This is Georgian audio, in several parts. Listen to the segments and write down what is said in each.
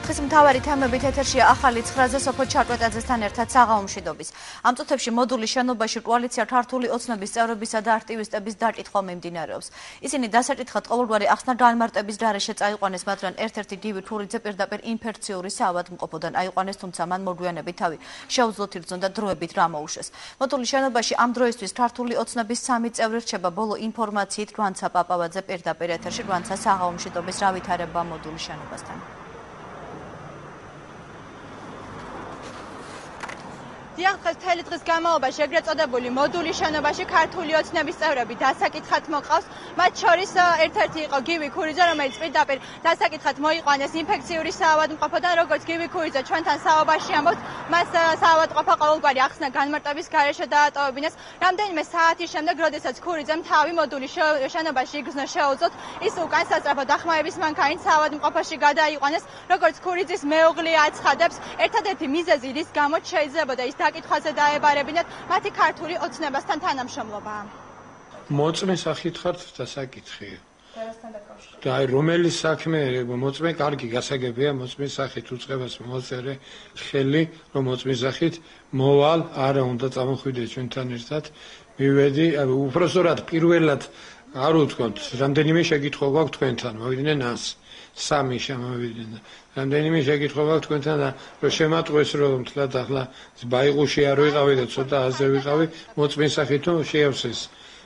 Arxis მთავარი თემებით ეთერშია ახალი 9-ზე სოფო ჩარკვეტაძესთან ერთად საღამომშვიდობის. Ამ წუთებში მოდულის შენობაში კოალიცია ქართული ოცნების წევრებისა და აქტივისტების დაკითხვა მიმდინარეობს. ისინი დასაკითხად ყოველგვარი ახსნა განმარტების გარეშე წაიყვანეს, მაგრამ ერთ-ერთი გივი თურიძე პირდაპირ ინფექციური საავადმყოფოდან აიყვანეს, თუმცა მან მოგვიანებით თავი შეუძლოთ ირწმუნდა დროებით გამოუშვეს. მოდულის შენობაში ამ დროისთვის ქართული ოცნების 3 წევრი რჩება. ბოლო ინფორმაციით გვანცა პაპავაძე პირდაპირ ეთერში გვანცა საღამომშვიდობის რა ვითარება მოდულის შენობასთან. Დღეს მთელი დღის განმავლობაში ეგრეთ წოდებული მოდულის შენობაში ქართული ოცნების წევრები დასაკითხად მოყავს. მათ შორის ერთ-ერთი იყო გივი ქურიძე, რომელიც პირდაპირ დასაკითხად მოიყვანეს ინფექციური საავადმყოფოდან, როგორც გივი ქურიძე ჩვენთან საუბარში ამბობს, მას საავადმყოფო ყოველგვარი ახსნა განმარტების გარეშე დაატოვებინეს. რამდენიმე საათის შემდეგ, როდესაც ქურიძემ თავი მოდულის შენობაში იგრძნო შეუძლოთ, ის უკან სასწრაფო დახმარების მანქანით საავადმყოფოში გადაიყვანეს. როგორც ქურიძის მეუღლე აცხადებს, ერთადერთი მიზეზი, რის გამოც შეიძლებოდა ის დაკითხვაზე დაებარებინათ, მათი ქართული ოცნებასთან თანამშრომლობაა. მოწმეს სახით ხართ დასაკითხი. და რომელი საქმე მოწმე კარგი გასაგებია, მოწმის სახით უწყებას მოწერე ხელი, რომ მოწმის სახით მოვალ, არა უნდა წამოხვიდე ჩვენთან ერთად. მივედი, უпростоრად პირველად არ ვთქვათ, რამდენიმე შეკითხვა გვაქვს თქვენთან, მოვიდნენ 100. 3 შემოვიდნენ. რამდენიმე შეკითხვა გვაქვს თქვენთან და რომ შემატყვეს რომ თლად ახლა ბაიღუში არ ვიყავი და ცოტა აზე ვიყავი, მოწმის სახით რომ შეავსეს.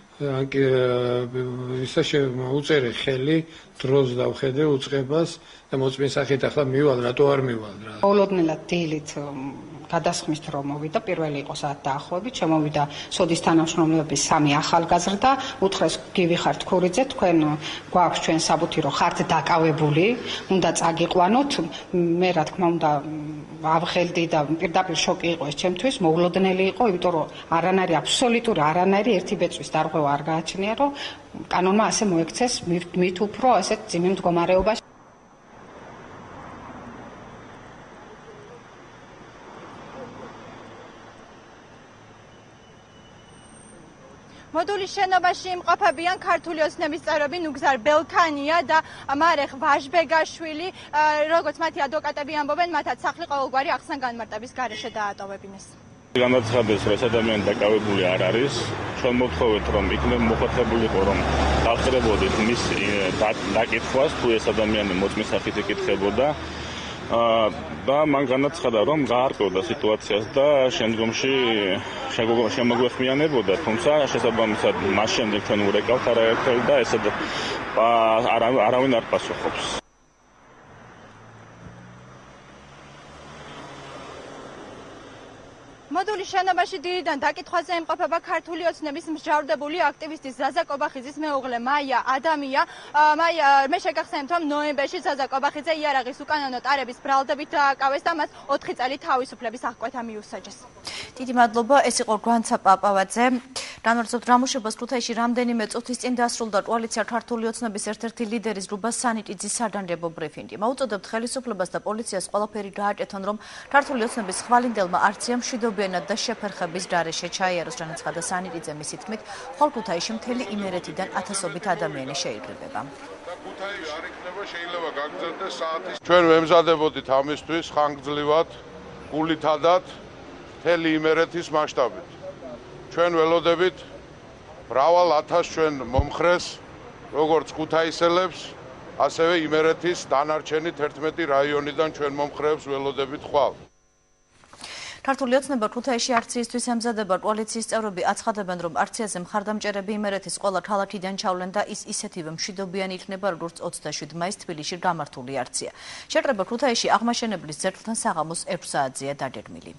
ისა უწერე ხელი, დროს დავხედე უწყებას და მოწმის სახით ახლა მივალ, რატო არ მივალ რა. მოულოდნელად დილით გადასხმის დრო მოვიდა, პირველი იყო საათ დაახლოებით, შემოვიდა სოდის თანამშრომლობის 3 ახალგაზრდა, უთხრეს გივი ხართ ქურიძე, თქვენ გვაქვს ჩვენ საბუთი რომ ხართ დაკავებული, უნდა წაგიყვანოთ. მე რა თქმა უნდა ავღელდი და პირდაპირ შოკი იყო ეს ჩემთვის, მოულოდნელი იყო, იმიტომ რომ არანაირი აბსოლუტური არანაირი ერთი ბეწვის დარღვევა არ გააჩნია, რომ კანონმა ასე მოექცეს მით უფრო ასეთ ძიმე მდგომარეობაში. მოდულის შენობაში იმყოფებიან ქართული ოცნების წევრები ნუგზარ ბელქანია და მარეხ ვაჟბეგაშვილი, როგორც მათი ადვოკატები ამბობენ, მათაც სახლი ყოველგვარი ახსნა განმარტების გარეშე დაატოვებინეს. განაცხადეს, რომ ეს ადამიანი დაკავებული არ არის. ჩვენ მოვთხოვეთ, რომ იქნებ მოხერხებულიყო, რომ დავწერებოდეთ მის დაკითხვას, თუ ეს ადამიანი მოწმის სახით ეკითხებოდა. და მან განაცხადა, რომ გაარკვევდა სიტუაციას და შემდგომში შემოგვეხმიანებოდა, თუმცა შესაბამისად მას შემდეგ ჩვენ ურეკავთ არაერთხელ და ესე არავინ არ პასუხობს. მოდულის შენობაში დილიდან დაკითხვაზე იმყოფება ქართული ოცნების მსჯავრდებული აქტივისტი ზაზა კობახიძის მეუღლე მაია ადამია. მე შეგახსენებთ, რომ ნოემბერში ზაზა კობახიძე იარაღის უკანონო ტარების ბრალდებით დააკავეს და მას 4 წელი თავისუფლების აღკვეთა მიუსაჯეს. დიდი მადლობა, ეს იყო გვანცა პაპავაძე. განვაცხადოთ, რამუშებას ქუთაისში რამდენიმე წუთის წინ დასრულდა კოალიცია ქართული ოცნების ერთ-ერთი ლიდერის რუბა სანიტიძის საგანგებო ბრიფინგი. მოუწოდებთ ხელისუფლებას და პოლიციას ყველაფერი გააკეთონ, რომ ქართული ოცნების ხვალინდელმა აქცია მშვიდობიანად და შეფერხების გარეშე ჩაიაროს, განაცხადა სანიტიძე მისი თქმით, ხოლო ქუთაისში მთელი იმერეთიდან ათასობით ადამიანი შეიკრიბება. ქუთაისში არ იქნება შეიძლება გაგრძელდეს საათის. ჩვენ ვემზადებოდით ამისთვის ხანგრძლივად, გულითადად, მთელი იმერეთის მასშტაბით. ჩვენ ველოდებით მრავალ ათას ჩვენ მომხრეს, როგორც ქუთაისელებს, ასევე იმერეთის დანარჩენი 11 რაიონიდან ჩვენ მომხრეებს ველოდებით ხვალ. ქართული ოცნება ქუთაისში აქციისთვის ემზადება. კოალიციის წევრები აცხადებენ, რომ აქციაზე მხარდამჭერები იმერეთის ყველა ქალაქიდან ჩავლენ და ის ისეთივე მშვიდობიანი იქნება, როგორც 27 მაისს თბილისში გამართული აქცია. შეკრება ქუთაისში აღმაშენებლის ძერლთან საღამოს 6 საათზეა დაგეგმილი.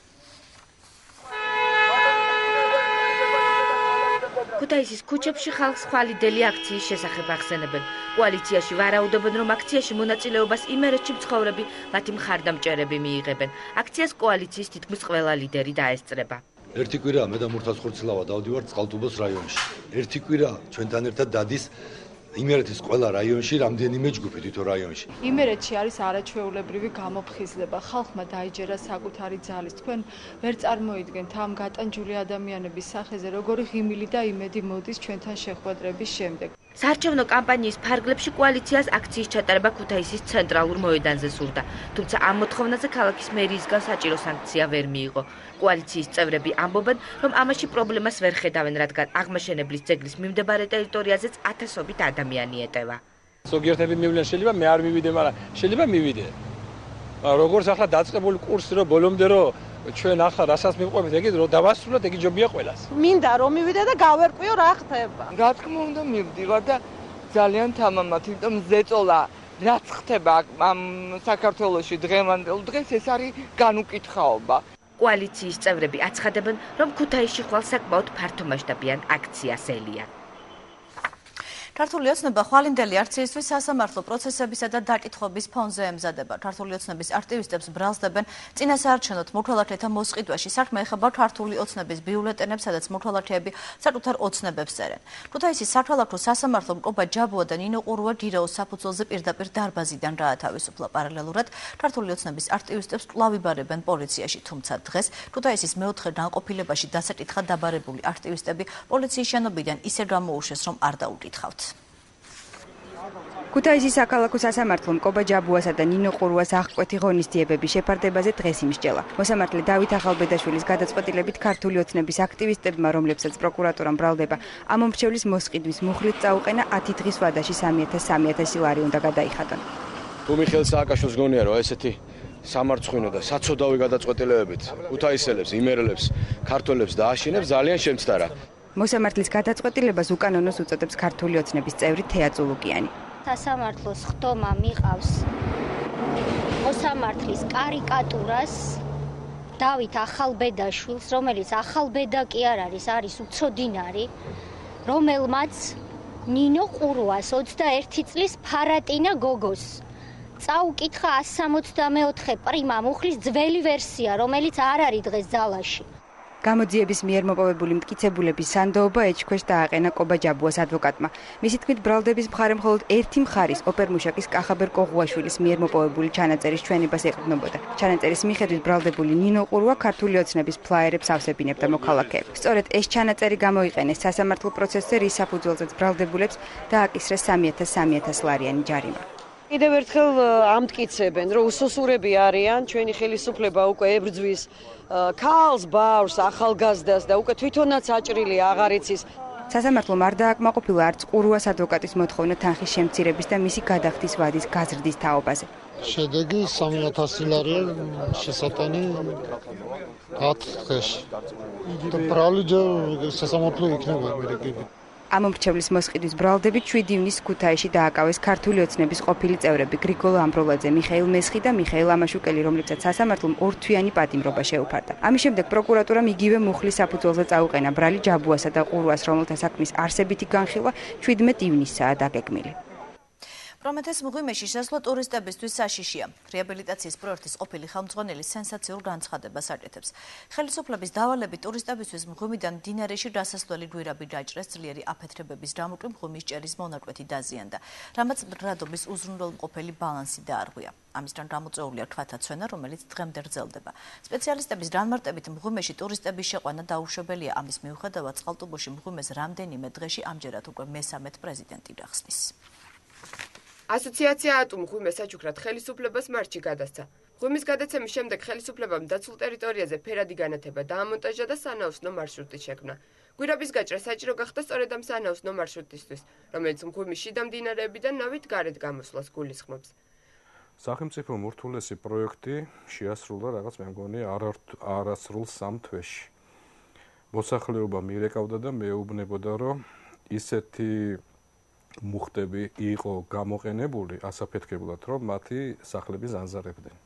ქუთაისის ქუჩებში ხალხს ხვალიდელი აქციის შესახებ ახსენებენ. კოალიციაში ვარაუდობენ, რომ აქციაში მონაწილეობას იმერეთში მცხოვრები მათი მხარდამჭერები მიიღებენ. აქციას კოალიციის თითქმის ყველა ლიდერი დაესწრება. ერთი კვირა მე და მურთაზ ხურცლავა დავდივართ წყალტუბოს რაიონში. ერთი კვირა ჩვენთან ერთად დადის იმერეთის ყველა რაიონში რამდენიმე ჯგუფი თითო რაიონში. იმერეთში არის არაჩვეულებრივი გამოფხიზლება. ხალხმა დაიჯერა საკუთარი ძალის. თქვენ ვერ წარმოიდგენთ ამ გატანჯული ადამიანების სახეზე როგორი ღიმილი და იმედი მოდის ჩვენთან შეხვედრების შემდეგ. საარჩევნო კამპანიის ფარგლებში კოალიციას აქციის ჩატარება ქუთაისის ცენტრალურ მოედანზე სურდა, თუმცა ამ მოთხოვნაზე ქალაქის მერიისგან საჭირო სანქცია ვერ მიიღო. კოალიციის წევრები ამბობენ, რომ ამაში პრობლემას ვერ ხედავენ, რადგან აღმაშენებლის ძეგლის მიმდებარე ტერიტორიაზეც ათასობით ადამიანი ეტევა. ზოგიერთები მივლენ, შეიძლება მე არ მივიდე, მაგრამ შეიძლება მივიდე. როგორც ახლა დაწყებული კურსი რომ ბოლომდე რომ ჩვენ ახლა რასაც მივყვებით, ეგ რომ დავასრულოთ, ეგ ჯობია ყველას. მინდა რომ მივიდე და გავერკვიო რა ხდება. რა თქმა უნდა მივდივარ და ძალიან თამამად, იმიტომ ზეწოლა რაც ხდება ამ საქართველოში დღევანდელ დღეს ეს არის განუკითხაობა. კოალიციის წევრები აცხადებენ, რომ ქუთაისში ხვალ საკმაოდ ფართომასშტაბიან აქციას ელიან. ქართული ოცნება ხვალინდელი აქციისთვის სასამართლო პროცესებისა და დაკითხების ფონზე ემზადება. ქართული ოცნების აქტივისტებს ბრალსდებენ წინასაარჩევნო მოქალაქეთა მოსყიდვაში. საქმე ეხება ქართული ოცნების ბიულეტენებს, სადაც მოქალაქეები საკუთარ ოცნებებს წერენ. ქუთაისის საქალაქო სასამართლომ ყობა ჯაბუა და ნინო ყურუა გირაოს საფუძველზე პირდაპირ დარბაზიდან გაათავისუფლა. პარალელურად ქართული ოცნების აქტივისტებს კვლავ იბარებენ პოლიციაში, თუმცა დღეს ქუთაისის მეოთხე განყოფილებაში დასაკითხად დაბარებული აქტივისტები პოლიციის შენობიდან ისე გამოუშვეს, რომ არ დაუკითხავთ. ქუთაისის საქალაქო სასამართლომ ყობა ჯაბუასა და ნინო ყურუას აღკვეთი ღონისძიებების შეფარდებაზე დღეს იმსჯელა. მოსამართლე დავით ახალბედაშვილის გადაწყვეტილებით ქართული ოცნების აქტივისტებმა, რომლებსაც პროკურატურამ ბრალდება, ამ მომრჩევლის მოსყიდვის მუხლით წაუყენა 10 დღის ვადაში 3,000 ლარი უნდა გადაიხადონ. თუ მიხეილ სააკაშვილს გონია რომ ესეთი სამარცხვინო და საცოდავი გადაწყვეტილებებით ქუთაისელებს, იმერელებს, ქართველებს დააშინებს, ძალიან შემცდარა. მოსამართლის გადაწყვეტილებას უკანონოს უწოდებს ქართული ოცნების წევრი თეა წულუკიანი. სასამართლოს ხდომა მიყავს მოსამართლის კარიკატურას დავით ახალბედაშვილს, რომელიც ახალბედა კი არ არის უცოდინარი, რომელმაც ნინო ყურუას 21 წლის ფარატინა გოგოს წაუკითხა 164 პრიმა მუხლის ძველი ვერსია, რომელიც არ არის დღეს ძალაში. გამოძიების მიერ მოპოვებული მტკიცებულების სანდოობა ეჭქვეშ დააყენა ყობა ჯაბუას ადვოკატმა. მისი თქმით, ბრალდების მხარე მხოლოდ ერთი მხარის ოპერმუშაკის კახაბერ კოღუაშვილის მიერ მოპოვებული ჩანაწერის ჩვენებას ეყრდნობოდა. ჩანაწერის მიხედვით ბრალდებული ნინო ყურუა ქართული ოცნების ფლაიერებს ავსებინებდა მოქალაქეებს. სწორედ ეს ჩანაწერი გამოიყენეს სასამართლო პროცესზე, რის საფუძველზეც ბრალდებულებს დააკისრეს 3,000 ლარიანი ჯარიმა. კიდევ ერთხელ ამტკიცებენ, რომ უსოსურები არიან, ჩვენი ხელისუფლება უკვე ებრძვის ქალს, ბავშვს, ახალგაზრდას და უკვე თვითონაც აჭრილი აღარ იცის. სასამართლომ არ დააკმაყოფილა არც ყურუას ადვოკატის მოთხოვნა თანხის შემცირების და მისი გადახდის ვადის გაზრდის თაობაზე. შედეგი 3,000 ლარია შესატანი 10 დღეში. და ბრალი სასამართლო იქნება მერეკები. ამ მომრჩევლის მოსყიდვის ბრალდებით 7 ივნისს ქუთაისში დააკავეს ქართული ოცნების ყოფილი წევრები გრიგოლ ამბროლაძე, მიხეილ მესხი და მიხეილ ამაშუკელი, რომლებსაც სასამართლომ ორთვიანი პატიმრობა შეუფარდა. ამის შემდეგ პროკურატურამ იგივე მუხლის საფუძველზე წაუყენა ბრალი ჯაბუასა და ყურუას, რომელთა საქმის არსებითი განხილვა 17 ივნისსაა დაგეგმილი. პრომეთეს მღვიმეში შესვლა ტურისტებისთვის საშიშია. რეაბილიტაციის პროექტის ყოფილი ხელმძღვანელი სენსაციურ განცხადებას აკეთებს. ხელისუფლების დავალებით ტურისტებისთვის მღვიმიდან მდინარეში დასასვლელი გვირაბი დაჭრეს, ძლიერი აფეთქებების გამო მღვიმის ჭერის მონაკვეთი დაზიანდა, რამაც მრადობის უზრუნველმყოფელი ბალანსი დაარღვია. ამისგან გამოწვეულია ქვათა ცვენა, რომელიც დღემდე გრძელდება. სპეციალისტების განმარტებით მღვიმეში ტურისტების შეყვანა დაუშვებელია. ამის მიუხედავად წყალტუბოში მღვიმეს რამდენიმე დღეში ამჯერად უკვე მესამედ პრეზიდენტი გახსნის. ასოციაცია ატუმ მღვიმეს საჩუქრად ხელისუფლებას მარტში გადასცა. მღვიმის გადაცემის შემდეგ ხელისუფლებამ დაცულ ტერიტორიაზე ფერადი განათება დაამონტაჟა და სანაოსნო მარშრუტი შექმნა. გვირაბის გაჭრა საჭირო გახდა სწორედ ამ სანაოსნო მარშრუტისთვის, რომელიც მღვიმის შიდა მდინარეებიდან ნავით გარეთ გამოსვლას გულისხმობს. სახელმწიფო მურთულესი პროექტი შეასრულა რაღაც მე მგონი არასრულ 3 თვეში. მოსახლეობა მირეკავდა და მეუბნებოდა, რომ ისეთი მუხტები იყო გამოყენებული ასაფეთქებლად, რომ მათი სახლები ზანზარებდნენ.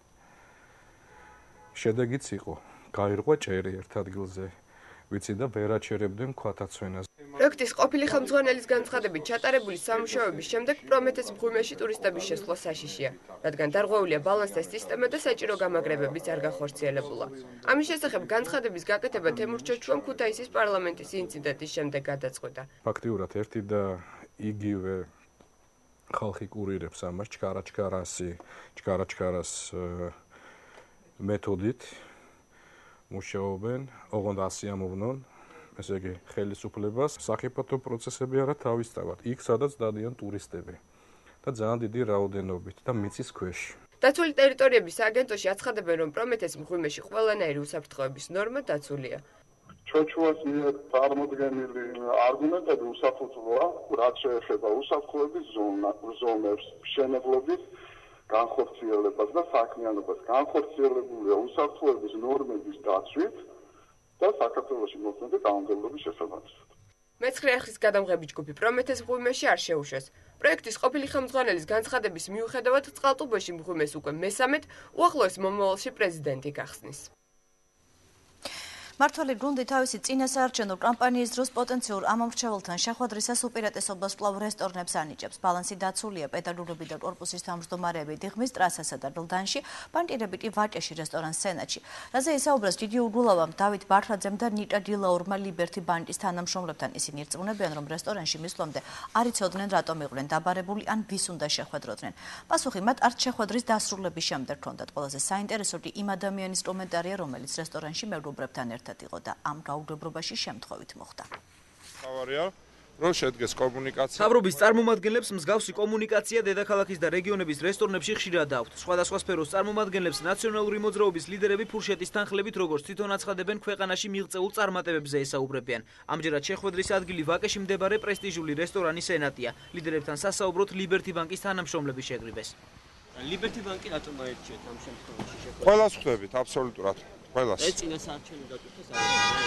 შედეგიც იყო, გაირღვა ჭერი ერთ ადგილზე, ვიცი და ვერ აჩერებდნენ ქვათაცვენას. პროექტის ყოფილი ხელმძღვანელის განცხადებით, ჩატარებული სამუშაოების შემდეგ პრომეთეს მღვიმეში ტურისტების შესვლა საშიშია, რადგან დარღვეულია ბალანსთა სისტემა და საჭირო გამაგრებებიც არ გახორციელებულა. ამის შესახებ განცხადების გაკეთება თემურ ჩოჩუამ ქუთაისის პარლამენტის ინციდენტის შემდეგ გადაწყვეტა. ფაქტიურად ერთი და იგივე ხალხი კურირებს ამას ჩქარაჩქარას მეთოდით მუშაობენ, ოღონდ ასიამოვნონ, ესე იგი ხელისუფლებას სახიფათო პროცესები არა თავისთავად, იქ სადაც დადიან ტურისტები და ძალიან დიდი რაოდენობით და მიწის ქვეშ. დაცული ტერიტორიების სააგენტოში აცხადებენ, რომ პრომეთეს მღვიმეში ყველანაირი უსაფრთხოების ნორმა დაცულია. ჩვენს მიერ წარმოდგენილი არგუმენტები უსაფრთხოა, რაც შეეხება უსაფრთხოების ზონებს, მშენებლობის განხორციელებას და საქმიანობას. განხორციელებულია უსაფრთხოების ნორმების დაცვით და საქართველოში მოქმედი კანონმდებლობის შესაბამისად. მეცხრე არხის გადამღები ჯგუფი პრომეთეს მღვიმეში არ შეუშვეს. პროექტის ყოფილი ხელმძღვანელის განცხადების მიუხედავად წყალტუბოში მღვიმეს უკვე მესამედ უახლოეს მომავალში პრეზიდენტი გახსნის. მართალი გუნდი თავისი წინასაარჩევნო კამპანიის დროს პოტენციურ ამომრჩეველთან შეხვედრისას უპირატესობას კვლავ რესტორნებს ანიჭებს. ბალანსი დაცულია პედაგოგები და კორპუსის თავმჯდომარეები დიღმის ტრასასა და რლდანში, პანტირები კი ვაჭეში რესტორან სენატში. რაზე ისაუბრეს დიდი უგულავამ დავით ბარხაძემ და ნიტა დილაურმა ლიბერთი ბანკის თანამშრომლებთან. ისინი ირწმუნებიან, რომ რესტორანში მისვლამდე არ იცოდნენ რატომ იყვნენ დაბარებული ან ვის უნდა შეხვედროდნენ. პასუხი მათ არც შეხვედრის დასრულების შემდეგ ჰქონდათ. ყველაზე საინტერესო კი იმ ადამიანის კომენტარია, რომელიც რესტორანში მეგობრებთან ერთად იყო და ამ გაუგებრობაში შემთხვევით მოხდა. თავარია რომ შედგეს კომუნიკაცია. მთავრობის წარმომადგენლებს მსგავსი კომუნიკაცია დედაქალაქის და რეგიონების რესტორნებში ხშირად აქვთ. სხვადასხვა სფეროს წარმომადგენლებს ნაციონალური მოძრაობის ლიდერები ფურშეტის თანხლებით, როგორც თვითონ აცხადებენ, ქვეყანაში მიღწეულ წარმატებებზე ესაუბრებიან. ამჯერად შეხვედრის ადგილი ვაკეში მდებარე პრესტიჟული რესტორანი სენატია. ლიდერებთან სასაუბროთ ლიბერთი ბანკის თანამშრომლები შეგრიბეს. ლიბერთი ბანკი რატომ აერჩიეთ ამ შემთხვევაში შეხვედრა? ყველას ხვდებით აბსოლუტურად. ყველას. ეს წინასაარჩევნო დაკითხეს არ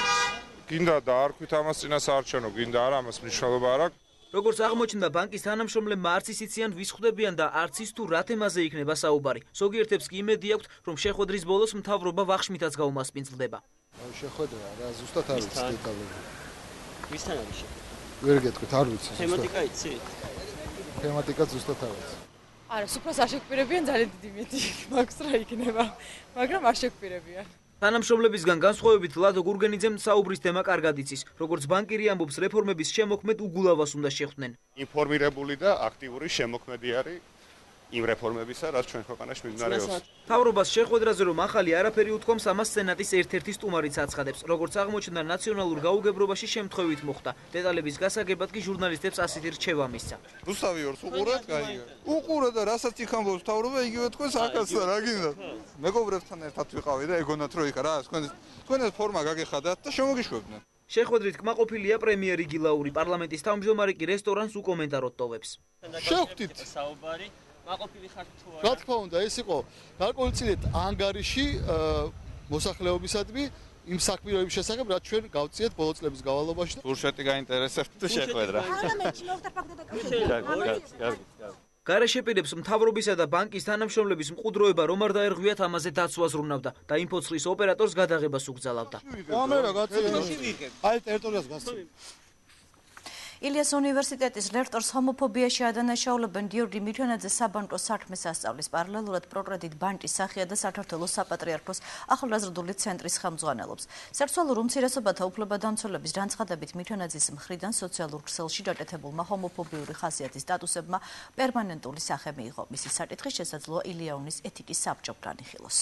გინდა და არ ქვით ამას წინასაარჩევნო, გინდა არა, ამას მნიშვნელობა არ აქვს. როგორც აღმოჩნდა, ბანკის თანამშრომლებმა არც ის იციან, ვის ხვდებიან და არც ის თუ რა თემაზე იქნება საუბარი. ზოგიერთებს კი იმედი აქვთ, რომ შეხვედრის ბოლოს მთავრობა ვახშმითაც გაუმასპინძლდება. შეხვედრა რა, ზუსტად არ ვიცი დეტალები. ვისთან არის შეხვედრა? ვერ გეტყვით, არ ვიცი. თემატიკა იცით? თემატიკა ზუსტად არ ვიცი. არა, სუფრას არ შეგვპირებიან, ძალიან დიდი იმედი მაქვს რა იქნება, მაგრამ არ შეგვპირებიან. თანამშრომლებისგან განსხვავებით ლადო გურგენიძემ საუბრის თემა კარგად იცის. როგორც ბანკირი ამბობს, რეფორმების შემოქმედ უგულავას უნდა შეხვდნენ. ინფორმირებული და აქტიური შემოქმედი არის იმ რეფორმებისა, რაც ჩვენ ქვეყანაში მიმდინარეობს. მთავრობას შეხვედრაზე რომ ახალი არაფერი უთქვამს, ამას სენატის ერთ-ერთი სტუმარიც აცხადებს. როგორც აღმოჩნდა, ნაციონალურ გაუგებრობაში შემთხვევით მოხდა. დეტალების გასაგებად კი ჟურნალისტებს ასეთი რჩევა მისცა. რუსთავი ორს უყურეთ, კაია. უყურე და რასაც იქ ამბობს მთავრობა, იგივე თქვენს ახალს და რა გინდა? მეგობრებთან ერთად ვიყავი და ეგონათ რომ იქ რა, თქვენ ეს ფორმა გაგეხადათ და შემოგიშვებდნენ. შეხვედრით კმაყოფილია პრემიერი გილაური, პარლამენტის თავმჯდომარე კი რესტორანს უკომენტაროდ ტოვებს. შევხვდით საუბარი მაყოფილი ხართ თუ არა? რა თქმა უნდა, ეს იყო გარკვეულწილად ანგარიში მოსახლეობისადმი იმ საქმიანობის შესახებ, რაც ჩვენ გავწიეთ ბოლო წლების განმავლობაში. ფურშეტი გაინტერესებთ თუ შეხვედრა? გარეშე პირებს მთავრობისა და ბანკის თანამშრომლების მყუდროება რომ არ დაერღვიათ, ამაზე დაცვა ზრუნავდა და იმ ფოცხლის ოპერატორს გადაღებას უგზავნდა. კამერა გაწევდა. აი ტერიტორიას გასცემ. ილიას უნივერსიტეტის რექტორს ჰომოფობიაში ადანაშაულებენ გიორგი მითონაძე საბანკო საქმეს ასწავლის. პარალელურად პროგრედით ბანკის სახია და საქართველოს საპატრიარქოს ახალგაზრდული ცენტრის ხელმძღვანელობს. სექსუალურ უმცირესობათა უფლებადამცველების განცხადებით მითონაძის მხრიდან სოციალურ ქსელში გაკეთებულმა ჰომოფობიური ხასიათის სტატუსებმა პერმანენტული სახე მიიღო. მისი საკითხის შესაძლოა ილია უნის ეთიკის საბჭომ განიხილოს.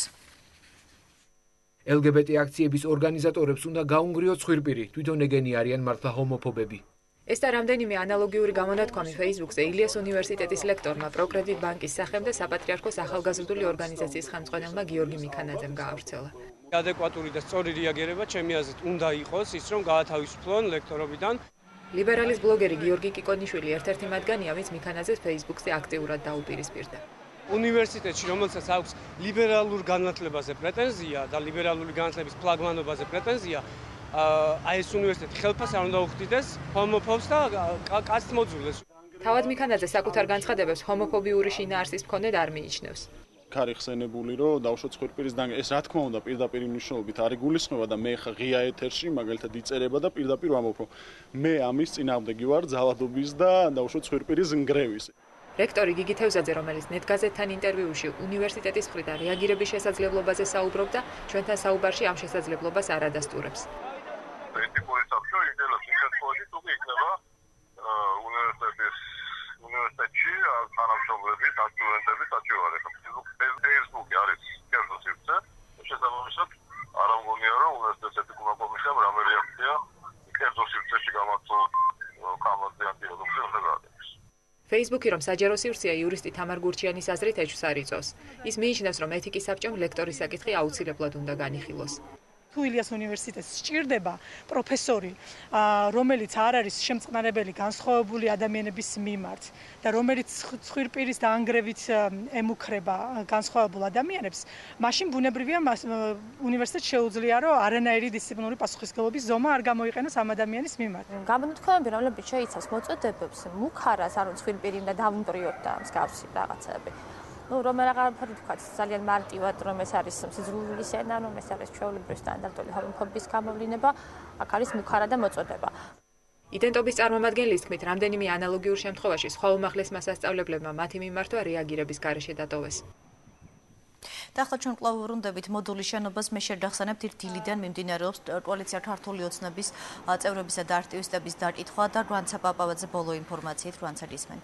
LGBT აქციების ორგანიზატორებს უნდა გაუნგრიოთ ცხვირპირი, თვითონ ეგენი არიან მართლა ჰომოფობები. ეს და რამდენიმე ანალოგიური გამონათქვამი Facebook-ზე ილიას უნივერსიტეტის ლექტორმა, პროგრედით ბანკის სახემ და საპატრიარქოს ახალგაზრდული ორგანიზაციის ხელმძღვანელმა გიორგი მიქანაძემ გაავრცელა. ადეკვატური და სწორი რეაგირება ჩემი აზრით უნდა იყოს ის, რომ გაათავისუფლონ ლექტორობიდან. ლიბერალის ბლოგერი გიორგი კიკონიშვილი ერთ-ერთი მათგანია, ვინც მიქანაძეს Facebook-ზე აქტიურად დაუპირისპირდა. უნივერსიტეტში, რომელსაც აქვს ლიბერალურ განათლებაზე პრეტენზია და ლიბერალური განათლების ფლაგმანობაზე პრეტენზია, აი ეს უნივერსიტეტი ხელფას არ უნდა უხდიდეს ჰომოფობს და კაცთ მოძულეს. თავად მიქანაძე საკუთარ განცხადებებს ჰომოფობიური შინაარსის მქონედ არ მიიჩნევს. ქარი ხსენებული, რომ დავუშვათ ცხვირპირის ეს რა თქმა უნდა პირდაპირ მნიშვნელობით არ იგულისხმება და მე ხა ღია ეთერში მაგალითად იწერება და პირდაპირ ვამბობ, რომ მე ამის წინააღმდეგი ვარ ძალადობის და დავუშვათ ცხვირპირის ნგრევის. რექტორი გიგი თევზაძე, რომელიც ნეტგაზეთთან ინტერვიუში უნივერსიტეტის მხრიდან რეაგირების შესაძლებლობაზე საუბრობდა, ჩვენთან საუბარში ამ შესაძლებლობას არ ადასტურებს. ეთიკური საბჭო იდეალურ შემთხვევაში თუ იქნება უნივერსიტეტში თანამშრომლები, სტუდენტები საჭიროა ხა Facebook-ი არის კერძო სივრცე. შესაბამისად, არ ამგონია რომ უნივერსიტეტის ეთიკურმა კომისიამ რამე რეაქცია კერძო სივრცეში გამართულ კამპანიაზე უნდა გააკეთოს. Facebook-ი რომ საჯარო სივრცეა იურისტი თამარ გურჩიანის აზრით ეჭვს არ იწვევს. ის მიიჩნევს, რომ ეთიკის საბჭომ ლექტორის საკითხი აუცილებლად უნდა განიხილოს. თუ ილიას უნივერსიტეტს სჭირდება პროფესორი, რომელიც არ არის შემწყნარებელი განსხვავებული ადამიანების მიმართ და რომელიც ცხვირპირის დაანგრევით ემუქრება განსხვავებულ ადამიანებს, მაშინ ბუნებრივია უნივერსიტეტს შეუძლია, რომ არანაირი დისციპლინური პასუხისმგებლობის ზომა არ გამოიყენოს ამ ადამიანის მიმართ. გამონათქვამები, რომლებიც შეიცავს მოწოდებებს, მუქარას, ანუ ცხვირპირი და დავუმტრიოთ და მსგავსი რაღაცები. რომელიღაც ვთქვათ, ძალიან მარტივად, რომ ეს არის სიძულვილი სენა, რომ ეს არის ჩვეულებრივი სტანდარტული ჰომოფობიის გამოვლინება, აქ არის მუქარა და მოწოდება. იდენტობის წარმომადგენლის თქმით, რამდენიმე ანალოგიურ შემთხვევაში სხვა უმაღლეს მასწავლებლებმა მათი მიმართვა რეაგირების გარეშე დატოვეს. და ახლა ჩვენ კვლავ ვბრუნდებით მოდულის შენობას. მე შევახსენებთ, ერთ დილიდან მიმდინარეობს კოალიცია ქართული ოცნების წევრებისა და არტივისტების დაკითხვა და რვანცა პაპავაძე ბოლო ინფორმაციით რვანცა ისმენთ.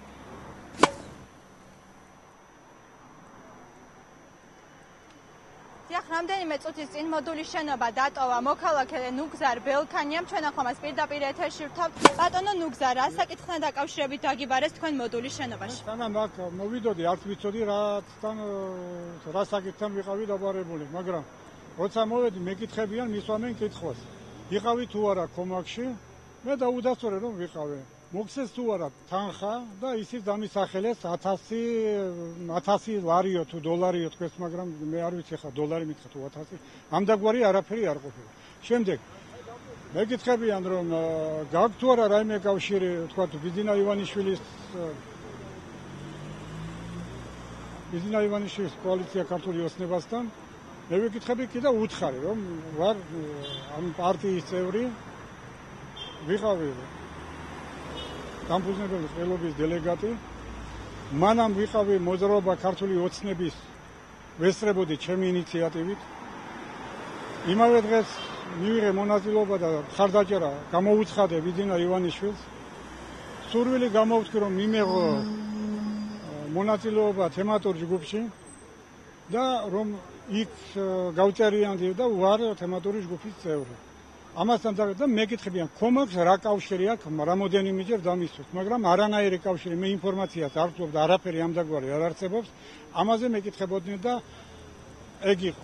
რამდენიმე წუთის წინ მოდულის შენობა დატოვა მოქალაქე ნუგზარ ბელქანიამ. ჩვენ ახლა მას პირდაპირ ეთერში ვთავთ. ბატონო ნუგზარ, რა საკითხთან დაკავშირებით დაგიბარეს თქვენ მოდულის შენობაში? თანამ აქ მოვიდოდი, არც ვიცოდი რა საკითხთან ვიყავი დაბარებული, მაგრამ როცა მოვედი მეკითხებიან, მისვამენ კითხვას. იყავი თუ არა კომაქში? მე დაუდასტურე რომ ვიყავე. მოგცეს თუ არა თანხა და ისიც დამისახელეს 1000 ლარიო თუ დოლარიო თქვენს, მაგრამ მე არ ვიცი ხა დოლარი მითხრა თუ 1000. ამდაგვარი არაფერი არ ყოფილა. შემდეგ მეკითხებიან რომ გაქვს თუ არა რაიმე კავშირი, თქვა ბიზინა ივანიშვილის კოალიცია ქართული ოცნებასთან. მე ვეკითხები კიდევ უთხარი რომ ვარ ამ პარტიის წევრი, ვიყავი დამფუძნებელი ყელობის დელეგატი. მანამ ვიყავი მოძრაობა ქართული ოცნების ვესწრებოდი ჩემი ინიციატივით. იმავე დღეს მივიღე მონაწილეობა და მხარდაჭერა გამოუცხადე ბიზინა ივანიშვილს. სურვილი გამოვთქვი რომ მიმეღო მონაწილეობა თემატურ ჯგუფში და რომ იქ გავწერიანდი და ვარ თემატური ჯგუფის წევრი. ამასთან და მეკითხებიან, კომაქს რა კავშირი აქვს, რამოდენიმეჯერ დამისვეს, მაგრამ არანაირი კავშირი, მე ინფორმაციას არ ვფლობ და არაფერი ამდაგვარი არ არსებობს. ამაზე მეკითხებოდნენ და ეგ იყო.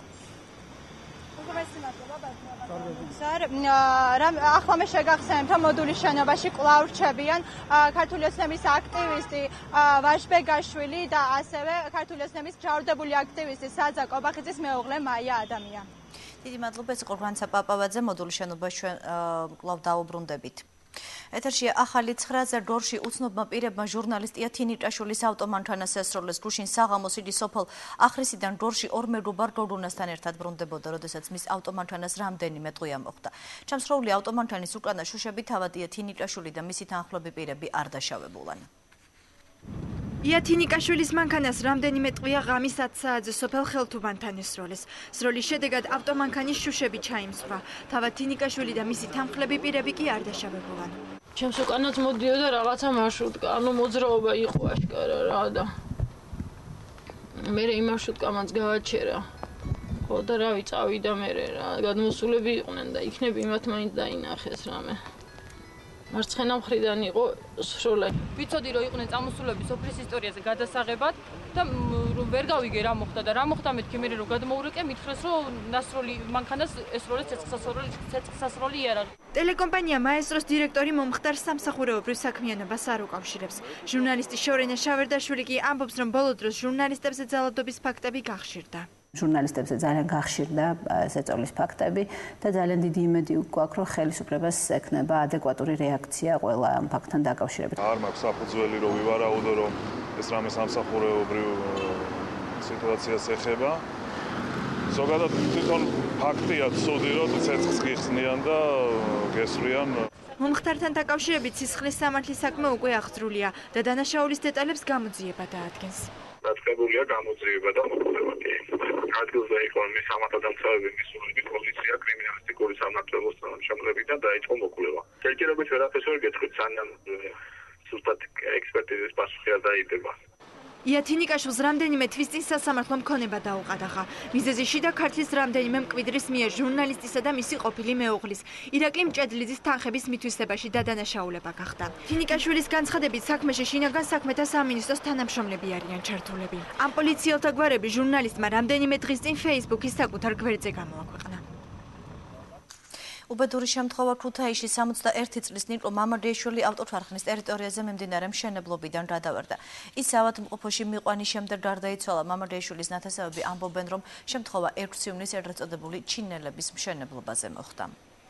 ახლა მე შეგახსენებთ, რომ მოდულის შენობაში კვლავ რჩებიან ქართული ოცნების აქტივისტი ვაშბეგაშვილი და ასევე ქართული ოცნების მჟავრდებული აქტივისტი საძა კობახიძის მეუღლე მაია ადამია. დიდი მადლობა, ეს იყო რვანცა პაპავაძე. მოდულის შენობაში ჩვენ კვლავ დავუბრუნდებით. ეთერშია ახალი 9-ზე დორში უცნობმა პირებმა ჟურნალისტია თინიტაშვილის ავტომანქანას ესროლეს. გუშინ საღამოს იგი სოფელ ახრისიდან დორში ორმეგობარ გოგონასთან ერთად ბრუნდებოდა, როდესაც მის ავტომანქანას რამდენიმე ტყვია მოხვდა. ჩამსროლი ავტომანქანის უკანა შუშებით ავადია თინიტაშვილი და მისი თანხმლები პირები არ დაშავებულან. იათინიკაშვილის მანქანას რამდენიმე ტყვია ღამის 10 საათზე სოფელ ხელთუბანთან ესროლეს. სროლის შედეგად ავტომანქანის შუშები ჩაიმსხვრა. თავად თინიკაშვილი და მისი თანხმლები პირები კი არ დაშავებულან. ჩემს უკანაც მოდიოდა რაღაცა მარშრუტკა, ანუ მოძრაობა იყო აშკარა რა და მე იმ მარშრუტკამაც გავაჩერა. ხო და რავი, წავიდა მე რა, გადმოსულები იყვნენ და იქნები იმათ მაინც დაინახეს რამე. მარცხენა მხრიდან იყო სროლა. ვიცოდი რომ იყვნენ წამოსულები სოფლის ისტორიაზე გადასაღებად და ვერ გავიგე რა მოხდა და რა მოხდა მეთქი მე რომ გადმოურეკე, მითხრეს რომ ნასროლი მანქანას ესროლეს ცეცხლსასროლი იარაღი. ტელეკომპანია მაესტროს დირექტორი მომხდარ სამსახურეობრივ საქმიანობას არ უკავშირებს. ჟურნალისტი შორენა შავერდაშვილი კი ამბობს, რომ ბოლო დროს ჟურნალისტებზე ძალადობის ფაქტები გახშირდა. ჟურნალისტებზე ძალიან გახშირდა ესწავლის ფაქტები და ძალიან დიდი იმედი გვაქვს, რომ ხელისუფლებას ექნება ადეკვატური რეაქცია ყველა ამ ფაქტთან დაკავშირებით. არ მაქვს საფუძველი რომ ვივარაუდო, რომ ეს რამე სამსახურეობრივ სიტუაციას ეხება. ზოგადად თვითონ ფაქტია ცუდი, რომ ცეცხლს გიხსნიან და გესვრიან. მომხდართან დაკავშირებით სისხლის სამართლის საქმე უკვე აღძრულია და დანაშაულის დეტალებს გამოძიება დაადგენს. დაწყებულია გამოძიება და მოხდებოდი. ადგილზე იყო მის სამართალდამცავები, მისულები, პოლიცია, კრიმინალისტიკური სამმართველოს თანამშრომლები და დაიწყო მოκვლევა. ჯერჯერობით ვერაფერს ვერ გეტყვით, სანამ ზუსტად ექსპერტიზის პასუხი არ დაიდება. იათინიკაშვილს რამდენიმე თვის წინ სასამართლომ ქონება დაუყადაღა. მიზეზი შიდა ქართლის რამდენიმე მკვიდრის მიერ ჟურნალისტისა და მისი ყოფილი მეუღლის ირაკლი მჭედლიძის თანხების მითვისებაში დადანაშაულება გახდა. თინიკაშვილის განცხადებით საქმეში შინაგან საქმეთა სამინისტროს თანამშრომლები არიან ჩართულები. ამ პოლიციელთა გვარები ჟურნალისტმა რამდენიმე დღის წინ Facebook-ის საკუთარ გვერდზე გამოაქვეყნა. უბედური შემთხვევა ქუთაისში 61 წლის ნიკო მამარდიაშვილი ავტოფარხნის ტერიტორიაზე მიმდინარე მშენებლობიდან გადავარდა. ის ავადმყოფოში მიყვანის შემდეგ გარდაიცვალა. მამარდიაშვილის ნათესავები ამბობენ, რომ შემთხვევა 6 ივნისს ეგრეთ წოდებული ჩინელების მშენებლობაზე მოხდა.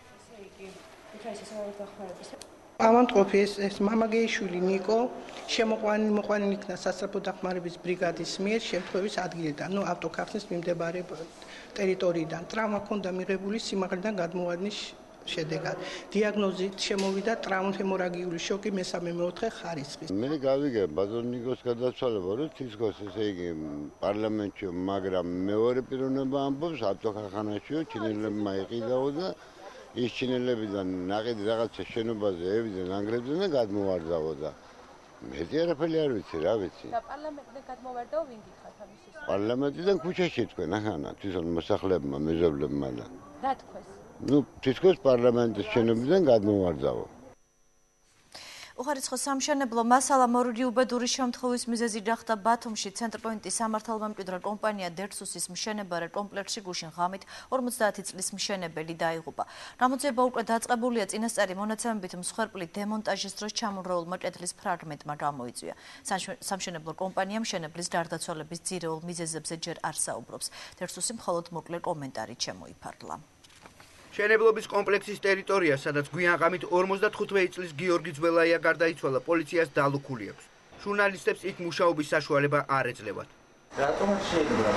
ავადმყოფის ეს მამარდიაშვილი ნიკო მოყვანილი იქნა სასწრაფო დახმარების ბრიგადის მიერ შემთხვევის ადგილიდან, ავტოფარხნის მიმდებარე ტერიტორიიდან. ტრავმა ჰქონდა მიღებული სიმაღლიდან გადმოვარდნის შედეგად. დიაგნოზით შემოვიდა ტრავმატოლოგიური შოკი მესამე-მეოთხე ხარისხის. მე გავიგე ბაზონიკოს გადაცვალება, რომ თითქოს ესე იგი პარლამენტში, მაგრამ მეორე პიროვნება ამბობს ავტოქარხანაშიო ჩინელებმა იყიდაო და ის ჩინელებიდან ნაყიდი რაღაცა შენობაზე ევიდნენ ანგრევდნენ და გადმოვარდაო და მეტი არაფერი არ ვიცი, რა ვიცი. და პარლამენტიდან გადმოვარდაო ვინ გითხართ ამის შესახებ? პარლამენტიდან ქუჩაში თქვენ ახანა თვითონ მოსახლებმა, მეზობლებმა და. რა თქვეს? თითქოს პარლამენტის შენობიდან გადმოვარდაო. უხარისხო სამშენებლო მასალა მორიგი უბედური შემთხვევის მიზეზი გახდა ბათუმში ცენტრპოინტის სამართალმემკვიდრე კომპანია დერსუსის მშენებარე კომპლექსში გუშინ ღამით 50 წლის მშენებელი დაიღუპა. გამოძიება უკვე დაწყებულია, წინასწარი მონაცემებით მსხვერპლი დემონტაჟის დროს ჩამონგრეულმა კედლის ფრაგმენტმა გამოიწვია. სამშენებლო კომპანია მშენებლის გარდაცვალების ძირეულ მიზეზებზე ჯერ არ საუბრობს. დერსუსი მხოლოდ მოკლე კომენტარით შემოიფარგლა. მშენებლობის კომპლექსის ტერიტორია, სადაც გვიან ღამით 55 წლის გიორგი ძველაია გარდაიცვალა, პოლიციას დალუქული აქვს. ჟურნალისტებს იქ მუშაობის საშუალება არ ეძლებათ. რატომ შეიძლება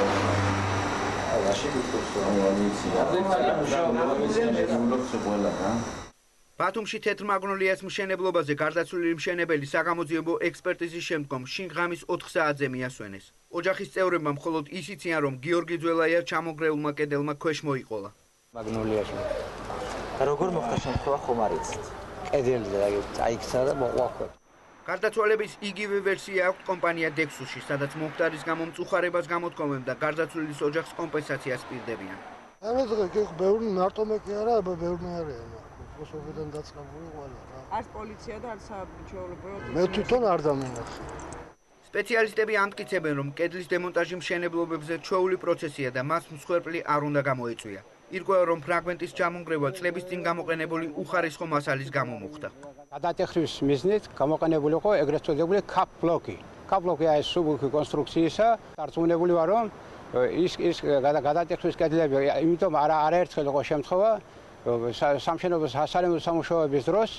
ბათუმში თეთრ მაგნოლიას მშენებლობაზე გარდაცვლილი მშენებელი საგამოძიებო ექსპერტიზის შემდგომ შინ ღამის 4 საათზე მიასვენეს. ოჯახის წევრებმა მხოლოდ ის იციან, რომ გიორგი ძველაია ჩამონგრეულმა კედელმა ქვეშ მოიყოლა. მაგნოლიაში. როგორ მოხდა შემთხვევა ხომ არ იცით? კედელი აიქცა და მოყვაქვე. გარდაცვალების იგივე ვერსია აქვს კომპანია დექსუსში, სადაც მომხდარის გამო მწუხარებას გამოთქვამენ და გარდაცვლილის ოჯახს კომპენსაციას პირდებიან. ამაზე კი ბევრი მარტო მე კი არა, ბევრი არიან. მოსოფიდან დაწყებული ყველა რა. არც პოლიცია და არც საბჭოელებო. მე თვითონ არ დამენახე. სპეციალისტები ამტკიცებენ, რომ კედლის დემონტაჟი მშენებლობებზე ჩვეული პროცესია და მას მსხვერპლი არ უნდა გამოეწვია. ირკვევა, რომ ფრაგმენტის ჩამონგრევა წლების წინ გამოყენებული უხარისხო მასალის გამო მოხდა. გადატეხვის მიზნით გამოყენებული იყო ეგრეთ წოდებული კაპ ბლოკი. კაპ ბლოკი არის სუბუქი კონსტრუქციისა, დარწმუნებული ვარ, რომ ის გადატეხვის კედლები, იმიტომ არაერთხელ იყო შემთხვევა, სამშენებლო სასარემო სამუშაოების დროს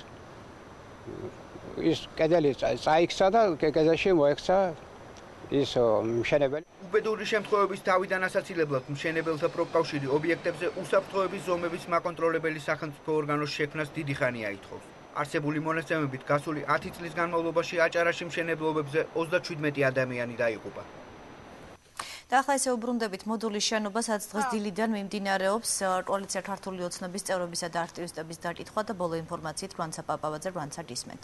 ის კედელი წაიქცა და კედელში მოექცა ის მშენებელი. უბედური შემთხვევების თავიდან ასაცილებლად მშენებელთა პროფკავშირი ობიექტებზე უსაფრთხოების ზომების მაკონტროლებელი სახელმწიფო ორგანოს შექმნას დიდი ხანი აითხოვს. არსებული მონაცემებით გასული 10 წლის განმავლობაში აჭარაში მშენებლობებზე 37 ადამიანი დაიღუპა. და ახლა ესე უბრუნდებით მოდულის შენობას, სადაც დღეს დილიდან მიმდინარეობს კოალიცია ქართული ოცნების წევრებისა და აქტივისტების დაკითხვა და ბოლო ინფორმაციით რვანცა პაპავაძე რვანცა გისმენთ.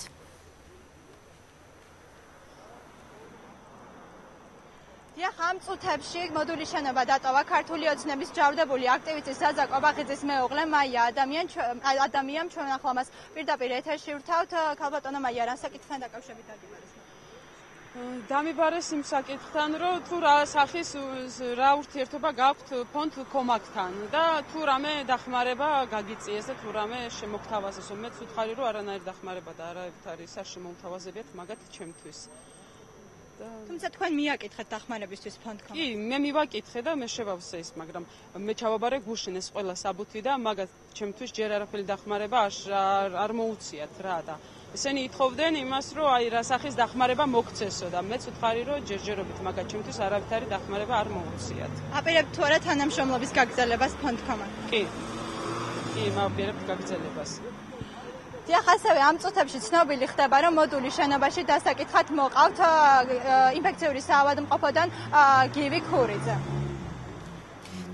დიახ, ამ წუთებში მოდულის შენობა დატოვა ქართული ოცნების ჯავრდებული აქტივისტი საზა ყობახიძის მეუღლე მაია ადამიან ჩვენ ახლა მას პირდაპირ ეთერში ვრთავთ. ქალბატონო მაია, რა საკითხთან დაკავშირებით დაგიბარეს? დამიბარეს იმ საკითხთან, რომ თუ რა სახის რა ურთიერთობა გაქვთ ფონდ კომაკთან და თუ რამე დახმარება გაგიწიეს და თუ რამე შემოგთავაზეს. მე ვუთხარი, რომ არანაირი დახმარება და არაერთარი საშემომთავაზებიათ მაგათ ჩემთვის. თუმცა თქვენ მიაკითხეთ დახმარებისთვის ფონდ კომაკ? კი, მე მივაკითხე და მე შევავსე ის, მაგრამ მე ჩავაბარე გუშინ ეს ყველა საბუთი და მაგათ ჩემთვის ჯერ არაფერი დახმარება არ მოუციათ რა და ესენი ითხოვდნენ იმას, რომ აი რა სახის დახმარება მოგცესო და მეც ვუთხარი, რომ ჯერჯერობით მაგათ ჩემთვის არავითარი დახმარება არ მოუციათ. აპირებთ თუ არა თანამშრომლობის გაგრძელებას ფონდ კომაკ? კი, მავპირებთ გაგრძელებას. დიახ, ასევე ამ წუთებში ცნობილი ხდება, რომ მოდულის შენობაში დასაკითხად მოყავთ ინფექციური საავადმყოფოდან გივი ქურიძე.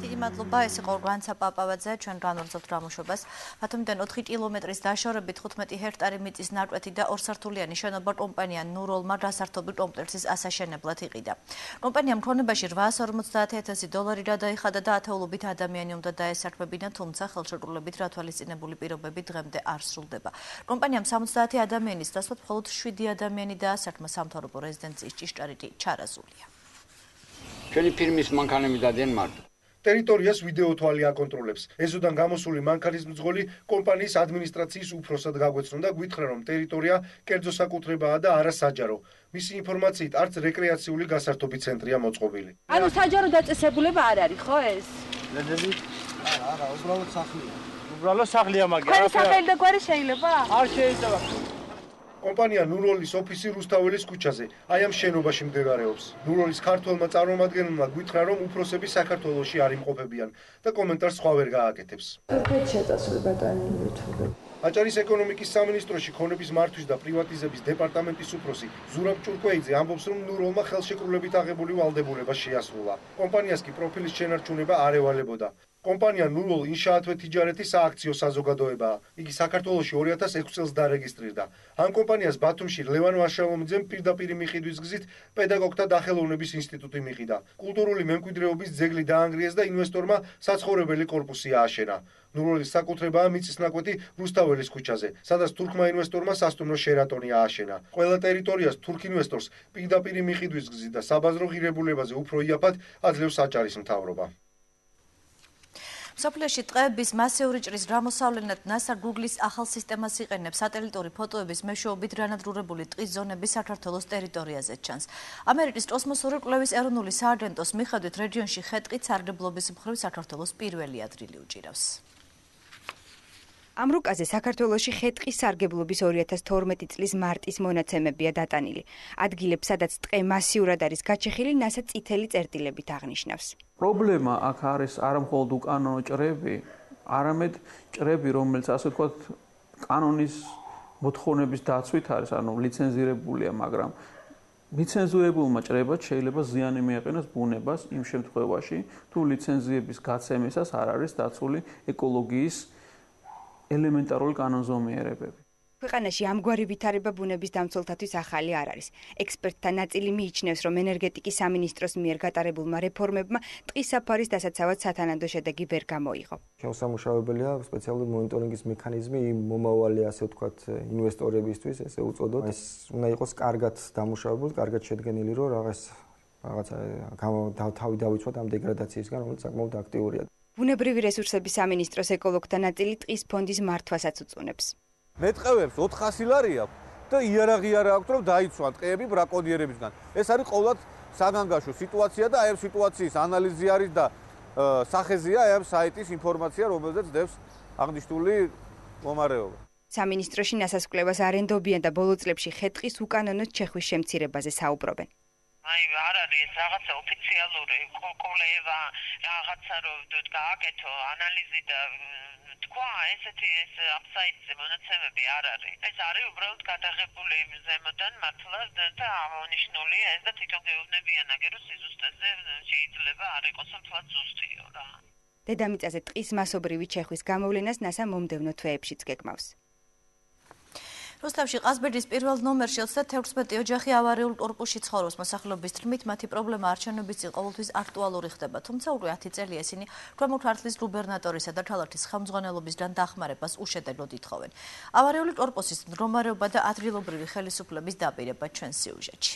დიდი მადლობა, ეს იყო ურგანცა პაპავაძე, ჩვენ განვარძობთ გამოშვებას. ბათუმიდან 4 კილომეტრის დაშორებით 15 ჰექტარი მიწის ნაკვეთი და ორსართულიანი შენობა კომპანია ნუროლმა დასართობი კომპლექსის ასაშენებლად იყიდა. კომპანიამ ქონებაში $850,000 გადაიხადა და ათეულობით ადამიანი უნდა დაესარბებინა, თუმცა ხელშეკრულებით რათვალისწინებული პირობები დღემდე არ სრულდება. კომპანიამ 70 ადამიანის დასვათ მხოლოდ 7 ადამიანი დაასარმა, სამთავრობო რეზიდენციის ჭიშკარიტი ჩარაზულია. ჩვენი ფირმის მანქანები დადიან მარტო. ტერიტორიას ვიდეო თვალი აკონტროლებს. ეზოდან გამოსული მანქანის მძღოლი კომპანიის ადმინისტრაციის უფროსად გაგვეცნო და გვითხრა, რომ ტერიტორია კერძო საკუთრებაა და არა საჯარო. მისი ინფორმაციით არც რეკრეაციული გასართობი ცენტრია მოწყობილი. ანუ საჯარო დაწესებულება არ არის, ხო ეს? არა, უბრალოდ სახლია. უბრალოდ სახლია, მაგრამ არა სახელი და გვარი შეიძლება? არ შეიძლება. კომპანია ნუროლის ოფისი რუსთაველის ქუჩაზე, აი ამ შენობაში მდებარეობს. ნუროლის ქართველმა წარმომადგენელმა გვითხრა, რომ უფროსები საქართველოში არ იმყოფებიან და კომენტარს სხვა ვერ გააკეთებს. აჭარის ეკონომიკის სამინისტროში ქონების მართვის და პრივატიზების დეპარტამენტის უფროსი ზურაბ ჭურკვეიძე ამბობს, რომ ნუროლმა ხელშეკრულებით აღებული ვალდებულება შეასრულა. კომპანიას კი პროფილის შენარჩუნება არ ევალებოდა. კომპანია ნუროლ ინშაათვე თიჯარეთის სააქციო საზოგადოებაა. იგი საქართველოში 2006 წელს დარეგისტრირდა. ამ კომპანიას ბათუმში ლევან ვაშალომიძემ პირდაპირი მიყიდვის გზით პედაგოგთა დახელოვნების ინსტიტუტი მიყიდა. კულტურული მემკვიდრეობის ძეგლი დაანგრიეს და ინვესტორმა საცხოვრებელი კორპუსი ააშენა. ნუროლის საკუთრებაა მიწის ნაკვეთი რუსთაველის ქუჩაზე, სადაც თურქმა ინვესტორმა სასტუმრო შერატონი ააშენა. ყველა ტერიტორიას თურქ ინვესტორს პირდაპირი მიყიდვის გზით და საბაზრო ღირებულებაზე უფრო იაფად აძლევს აჭარის მთავრობა. მსოფლიოში ტყეების მასიური ჭრის გამოსავლენად NASA Google-ის ახალ სისტემას იყენებს. სატელიტური ფოტოების მეშვეობით განადგურებული ტყის ზონები საქართველოს ტერიტორიაზე ჩანს. ამერიკის კოსმოსური კვლევის ეროვნული სააგენტოს მიხედვით რეგიონში ხე-ტყით სარგებლობის მხრივ საქართველოს პირველი ადგილი უჭირავს. ამ რუკაზე საქართველოში ხე-ტყის სარგებლობის 2012 წლის მარტის მონაცემებია დატანილი. ადგილებს, სადაც ტყე მასიურად არის გაჩეხილი, NASA წითელი წერტილებით აღნიშნავს. პრობლემა აქ არის არა მხოლოდ უკანონო ჭრები, არამედ ჭრები, რომელიც ასე ვთქვათ, კანონის მოთხოვნების დაცვით არის, ანუ ლიცენზირებულია, მაგრამ ლიცენზირებულმა ჭრებად შეიძლება ზიანი მიაყენოს ბუნებას იმ შემთხვევაში, თუ ლიცენზიების გაცემისას არ არის დაცული ეკოლოგიის ელემენტარული კანონზომიერებები. ქვეყანაში ამგვარი ვითარება ბუნების დამცველთათვის ახალი არ არის. ექსპერტთა ნაწილი მიიჩნევს, რომ ენერგეტიკის სამინისტროს მიერ გატარებულმა რეფორმებმა ტყის საფარის დასაცავად სათანადო შედეგი ვერ გამოიღო. შემოსამუშავებელია სპეციალური მონიტორინგის მექანიზმი იმ მომავალი, ასე ვთქვათ, ინვესტორებისთვის, ესე უწოდოთ. ეს უნდა იყოს კარგად დამუშავებული, კარგად შედგენილი, რომ რაღაცა თავი დავიცვათ ამ დეგრადაციისგან, რომელიც საკმაოდ აქტიურია. ბუნებრივი რესურსების სამინისტროს ეკოლოგთა ნაწილი ტყის ფონდის მართვასაც უწუნებს. მეტყევებს 400 ლარი აქვს და იარაღი არა აქვს, რომ დაიცვან ტყეები ბრაკონიერებისგან. ეს არის ყოველად საგანგაშო სიტუაცია და აი ამ სიტუაციის ანალიზი არის და სახეზეა აი ამ საიტის ინფორმაცია, რომელზეც დევს აღნიშნული მომარეობა. სამინისტროში NASA-ს კვლევას არ ენდობიან და ბოლო წლებში ხე-ტყის უკანონო ჩეხვის შემცირებაზე საუბრობენ. აი არ არის რაღაცა ოფიციალური კოლევა, რაღაცა რომ გააკეთო ანალიზი და თქვა ესეთი ეს ამ საიტზე მონაცემები არ არის. ეს არის უბრალოდ გადაღებული ზემოდან მართლა და ამონიშნული ეს და თვითონ გეუბნებიან აგერო სიზუსტეზე შეიძლება არ იყოს თვაც ზუსტიო რა. დედამიწაზე ტყის მასობრივი ჩეხვის გამოვლენას NASA მომდევნო თვეებშიც გეგმავს. რუსთავში ყაზბეგის პირველ ნომერში 36 ოჯახი ავარიულ კორპუსში ცხოვრობს. მოსახლეობის თქმით, მათი პრობლემა არჩევნების წინ ყოველთვის აქტუალური ხდება, თუმცა უკვე 10 წელია ისინი ქვემო ქართლის გუბერნატორისა და ქალაქის ხელმძღვანელობისგან დახმარებას უშედეგოდ ითხოვენ. ავარიული კორპუსის მდგომარეობა და ადგილობრივი ხელისუფლების დაპირება ჩვენს სიუჟეტში.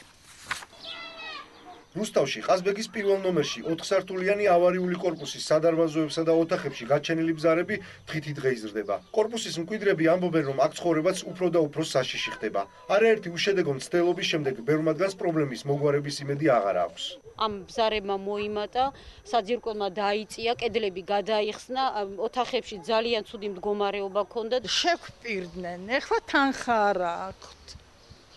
რუსთავში ყაზბეგის პირველ ნომერში 4 სართულიანი ავარიული კორპუსის სადარბაზოებსა და ოთახებში გაჩენილი ბზარები დღითი დღე იზრდება. კორპუსის მკვიდრები ამბობენ, რომ აქ ცხოვრებაც უფრო და უფრო საშიში ხდება. არაერთი უშედეგო მცდელობის შემდეგ ბევრ მათგანს პრობლემის მოგვარების იმედი აღარ აქვს. ამ ბზარებმა მოიმატა, საძირკველმა დაიწია, კედლები გადაიხსნა, ოთახებში ძალიან ცუდი მდგომარეობა ჰქონდა. შეგვპირდნენ, ეხლა თანხა არ აქვთ.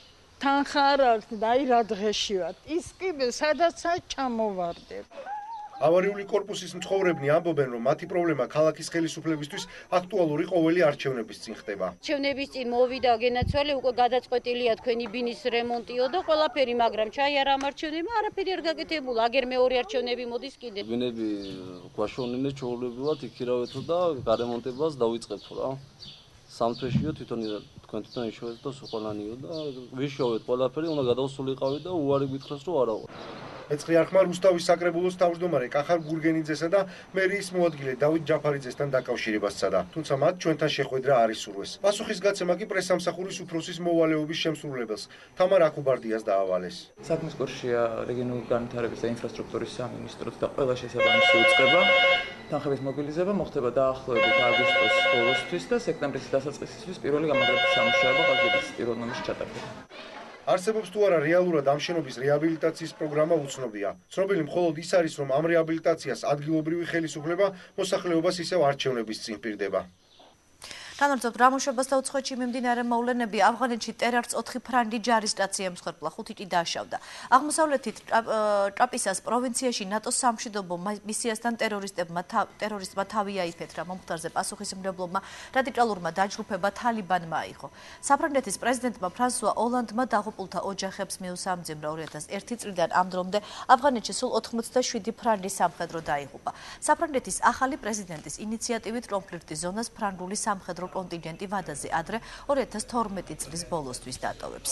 თანხა არ აქვს და აი რა დღეში ვართ. ის კი სადაც ჩამოვარდებ. ავარიული კორპუსის მცხოვრებნი ამბობენ, რომ მათი პრობლემა ქალაქის ხელისუფლებისთვის აქტუალური ყოველი არჩევნების წინ ხდება. არჩევნების წინ მოვიდა გენაცვალე, უკვე გადაწყვეტილია თქვენი ბინის რემონტიო და ყველაფერი, მაგრამ ჩაიარა ამ არჩევნებმა, არაფერი არ გაკეთებულა. აგერ მეორე არჩევნები მოდის კიდე. ბინები გვაშოვნინე ჩაოლებულად იქირავეთო და გარემონტებას დავიწყებთო რა. სამთვეშიო თვითონ ისოვეთ და სუყოლანიო და ვიშოვეთ ყველაფერი, უნდა გადავსულიყავი და უარი გითხრას რომ არა ვარ. მეცხრე რუსთავის საკრებულოს თავმჯდომარე კახარ გურგენიძესა და მერიის მოადგილე დავით ჯაფარიძესთან დაკავშირებას სცადა, თუმცა მათ ჩვენთან შეხვედრა არ ისურვეს. პასუხისგაცემა კი პრესსამსახურის უფროსის მოვალეობის შემსრულებელს თამარ აკუბარდიას დაავალეს. საქმის კურსია რეგიონული განვითარების და ინფრასტრუქტურის სამინისტროთ და ყველა შესაბამისი უწყება. თანხების მობილიზება მოხდება დაახლოებით აგვისტოს ბოლოსთვის და სექტემბრის დასაწყისისთვის პირველი გამაგრების სამუშაოება ყალბების პიროვნების ჩატარდება. არსებობს თუ არა რეალურად ამ შენობის რეაბილიტაციის პროგრამა უცნობია. ცნობილი მხოლოდ ის არის, რომ ამ რეაბილიტაციას ადგილობრივი ხელისუფლება მოსახლეობას ისევ არჩევნების წინ პირდება. განმარტოთ რამუშებას და უცხოეთში მიმდინარე მოვლენები ავღანეთში ტერორს 4 ფრანგი ჯარისტაცია ემსხვერპლა, 5 კი დაშავდა. აღმოსავლეთით ტრაპისას პროვინციაში ნატოს სამშვიდობო მისიასთან ტერორისტმა თავი აიფეთრა. მომხდარზე პასუხისმგებლობმა რადიკალურმა დაჯგუფება თალიბანმა აიღო. საფრანგეთის პრეზიდენტმა ფრანსუა ოლანდმა დაღუპულთა ოჯახებს მიუსამძიმრა. 2001 წლიდან ამ დრომდე ავღანეთში სულ 87 ფრანგი სამხედრო დაიღუპა. საფრანგეთის ახალი პრეზიდენტის ინიციატივით კონფლიქტის ზონას ფრანგული სამხედრო კონტინგენტი ვადაზე ადრე 2012 წლის ბოლოსთვის დატოვებს.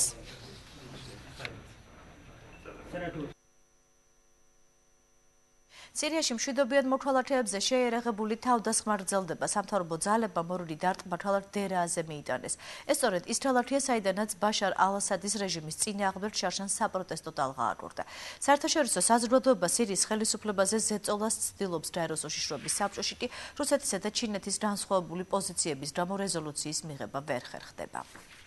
სირიაში მშვიდობიან მოქალაქეებზე შეერაღებული თავდასხმა გრძელდება. სამთავრობო ძალებმა მორული დარტყმა ქალაქ დერააზე მიიტანეს. ეს სწორედ ის ქალაქია, საიდანაც ბაშარ ალ-ასადის რეჟიმის წინააღმდეგ შარშან საპროტესტო ტალღა აკვირდა. საერთაშორისო საზოგადოება სირიის ხელისუფლებაზე ზეწოლას ცდილობს გაეროს უშიშროების საბჭოში კი რუსეთისა და ჩინეთის განსხვავებული პოზიციების გამო რეზოლუციის მიღება ვერ ხერხდება.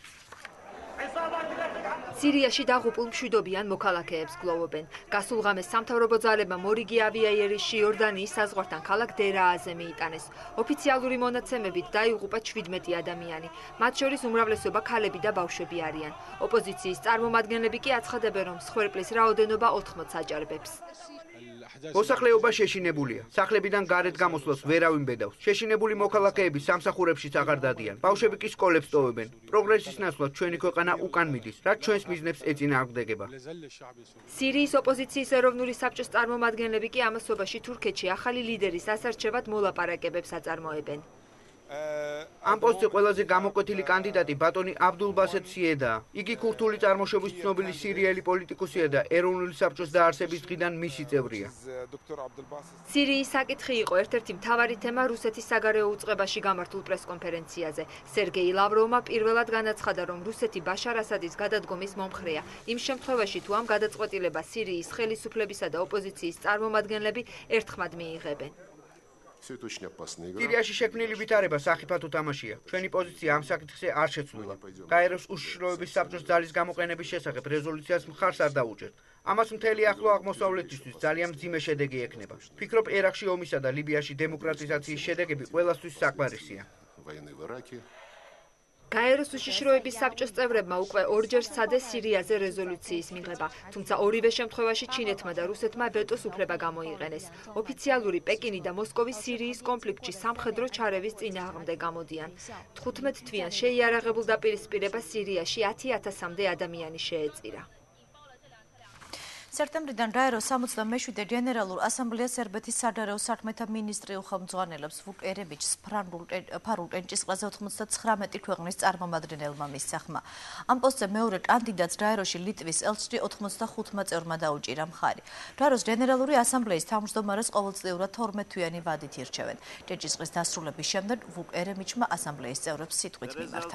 სირიაში დაღუპულ მშვიდობიან მოქალაქეებს გლოვობენ. გასულ ღამეს სამთავრობო ძალებმა მორიგი ავიაიერში იორდანიის საზღვართან ქალაქ დერააზე მიიტანეს. ოფიციალური მონაცემებით დაიღუპა 17 ადამიანი. მათ შორის უმრავლესობა ქალები და ბავშვები არიან. ოპოზიციის წარმომადგენლები კი აცხადებენ, რომ მსხვერპლის რაოდენობა 80-ს აჭარბებს. მოსახლეობა შეშინებულია. სახლებიდან გარეთ გამოსვლას ვერავინ ბედავს. შეშინებული მოქალაქეები სამსახურებშიც აღარ დადიან. ბავშვები კი სკოლებს ტოვებენ. პროგრესის ნაცვლად ჩვენი ქვეყანა უკან მიდის, რაც ჩვენს მიზნებს ეწინააღმდეგება. სირიის ოპოზიციის ეროვნული საბჭოს წარმომადგენლები კი ამასობაში თურქეთში ახალი ლიდერის ასარჩევად მოლაპარაკებებს აწარმოებენ. ამ პოსტზე ყველაზე გამოკვეთილი კანდიდატი ბატონი აბდულ ბასეთ სიედაა. იგი ქურთული წარმოშობის ცნობილი სირიელი პოლიტიკოსია და ეროვნული საბჭოს დაარსების დღიდან მისი წევრია. სირიის საკითხი იყო ერთ-ერთი მთავარი თემა რუსეთის საგარეო უწყებაში გამართულ პრესკონფერენციაზე. სერგეი ლავროვმა პირველად განაცხადა, რომ რუსეთი ბაშარ ასადის გადადგომის მომხრეა. იმ შემთხვევაში თუ ამ გადაწყვეტილებას სირიის ხელისუფლებისა და ოპოზიციის წარმომადგენლები ერთხმად მიიღებენ. სირიაში შექმნილი ვითარება სახიფათო თამაშია. ჩვენი პოზიცია ამ საკითხზე არ შეცვლილა. გაეროს უშიშროების საბჭოს ძალის გამოყენების შესახებ რეზოლუციას მხარს არ დაუჭერთ. ამას მთელი ახლო აღმოსავლეთისთვის ძალიან მძიმე შედეგი ექნება. ვფიქრობ, ერაყში ომისა და ლიბიაში დემოკრატიზაციის შედეგები ყველასთვის საკმარისია. გაეროს უშიშროების საბჭოს წევრებმა უკვე ორჯერ სცადეს სირიაზე რეზოლუციის მიღება, თუმცა ორივე შემთხვევაში ჩინეთმა და რუსეთმა ვეტოს უფლება გამოიყენეს. ოფიციალური პეკინი და მოსკოვი სირიის კონფლიქტში სამხედრო ჩარევის წინააღმდეგ გამოდიან. 15 თვიან შეიარაღებულ დაპირისპირებას სირიაში 10,000-მდე ადამიანი შეეწირა. სექტემბრიდან გაეროს 67 გენერალურ ასამბლეას სერბეთის საგარეო საქმეთა მინისტრი უხელმძღვანელებს ვუკ ერემიჩს ფარულ კენჭისყრაზე 99 ქვეყნის წარმომადგენელმა მისცა ხმა. ამ პოსტზე მეორე კანდიდატს გაეროში ლიტვის ელჩი 85 წევრმა დაუჭირა მხარი. გაეროს გენერალური ასამბლეის თავმჯდომარეს ყოველწლიურად 12 თვიანი ვადით ირჩევენ. კენჭისყრის დასრულების შემდეგ ვუკ ერემიჩმა ასამბლეის წევრებს სიტყვით მიმართა.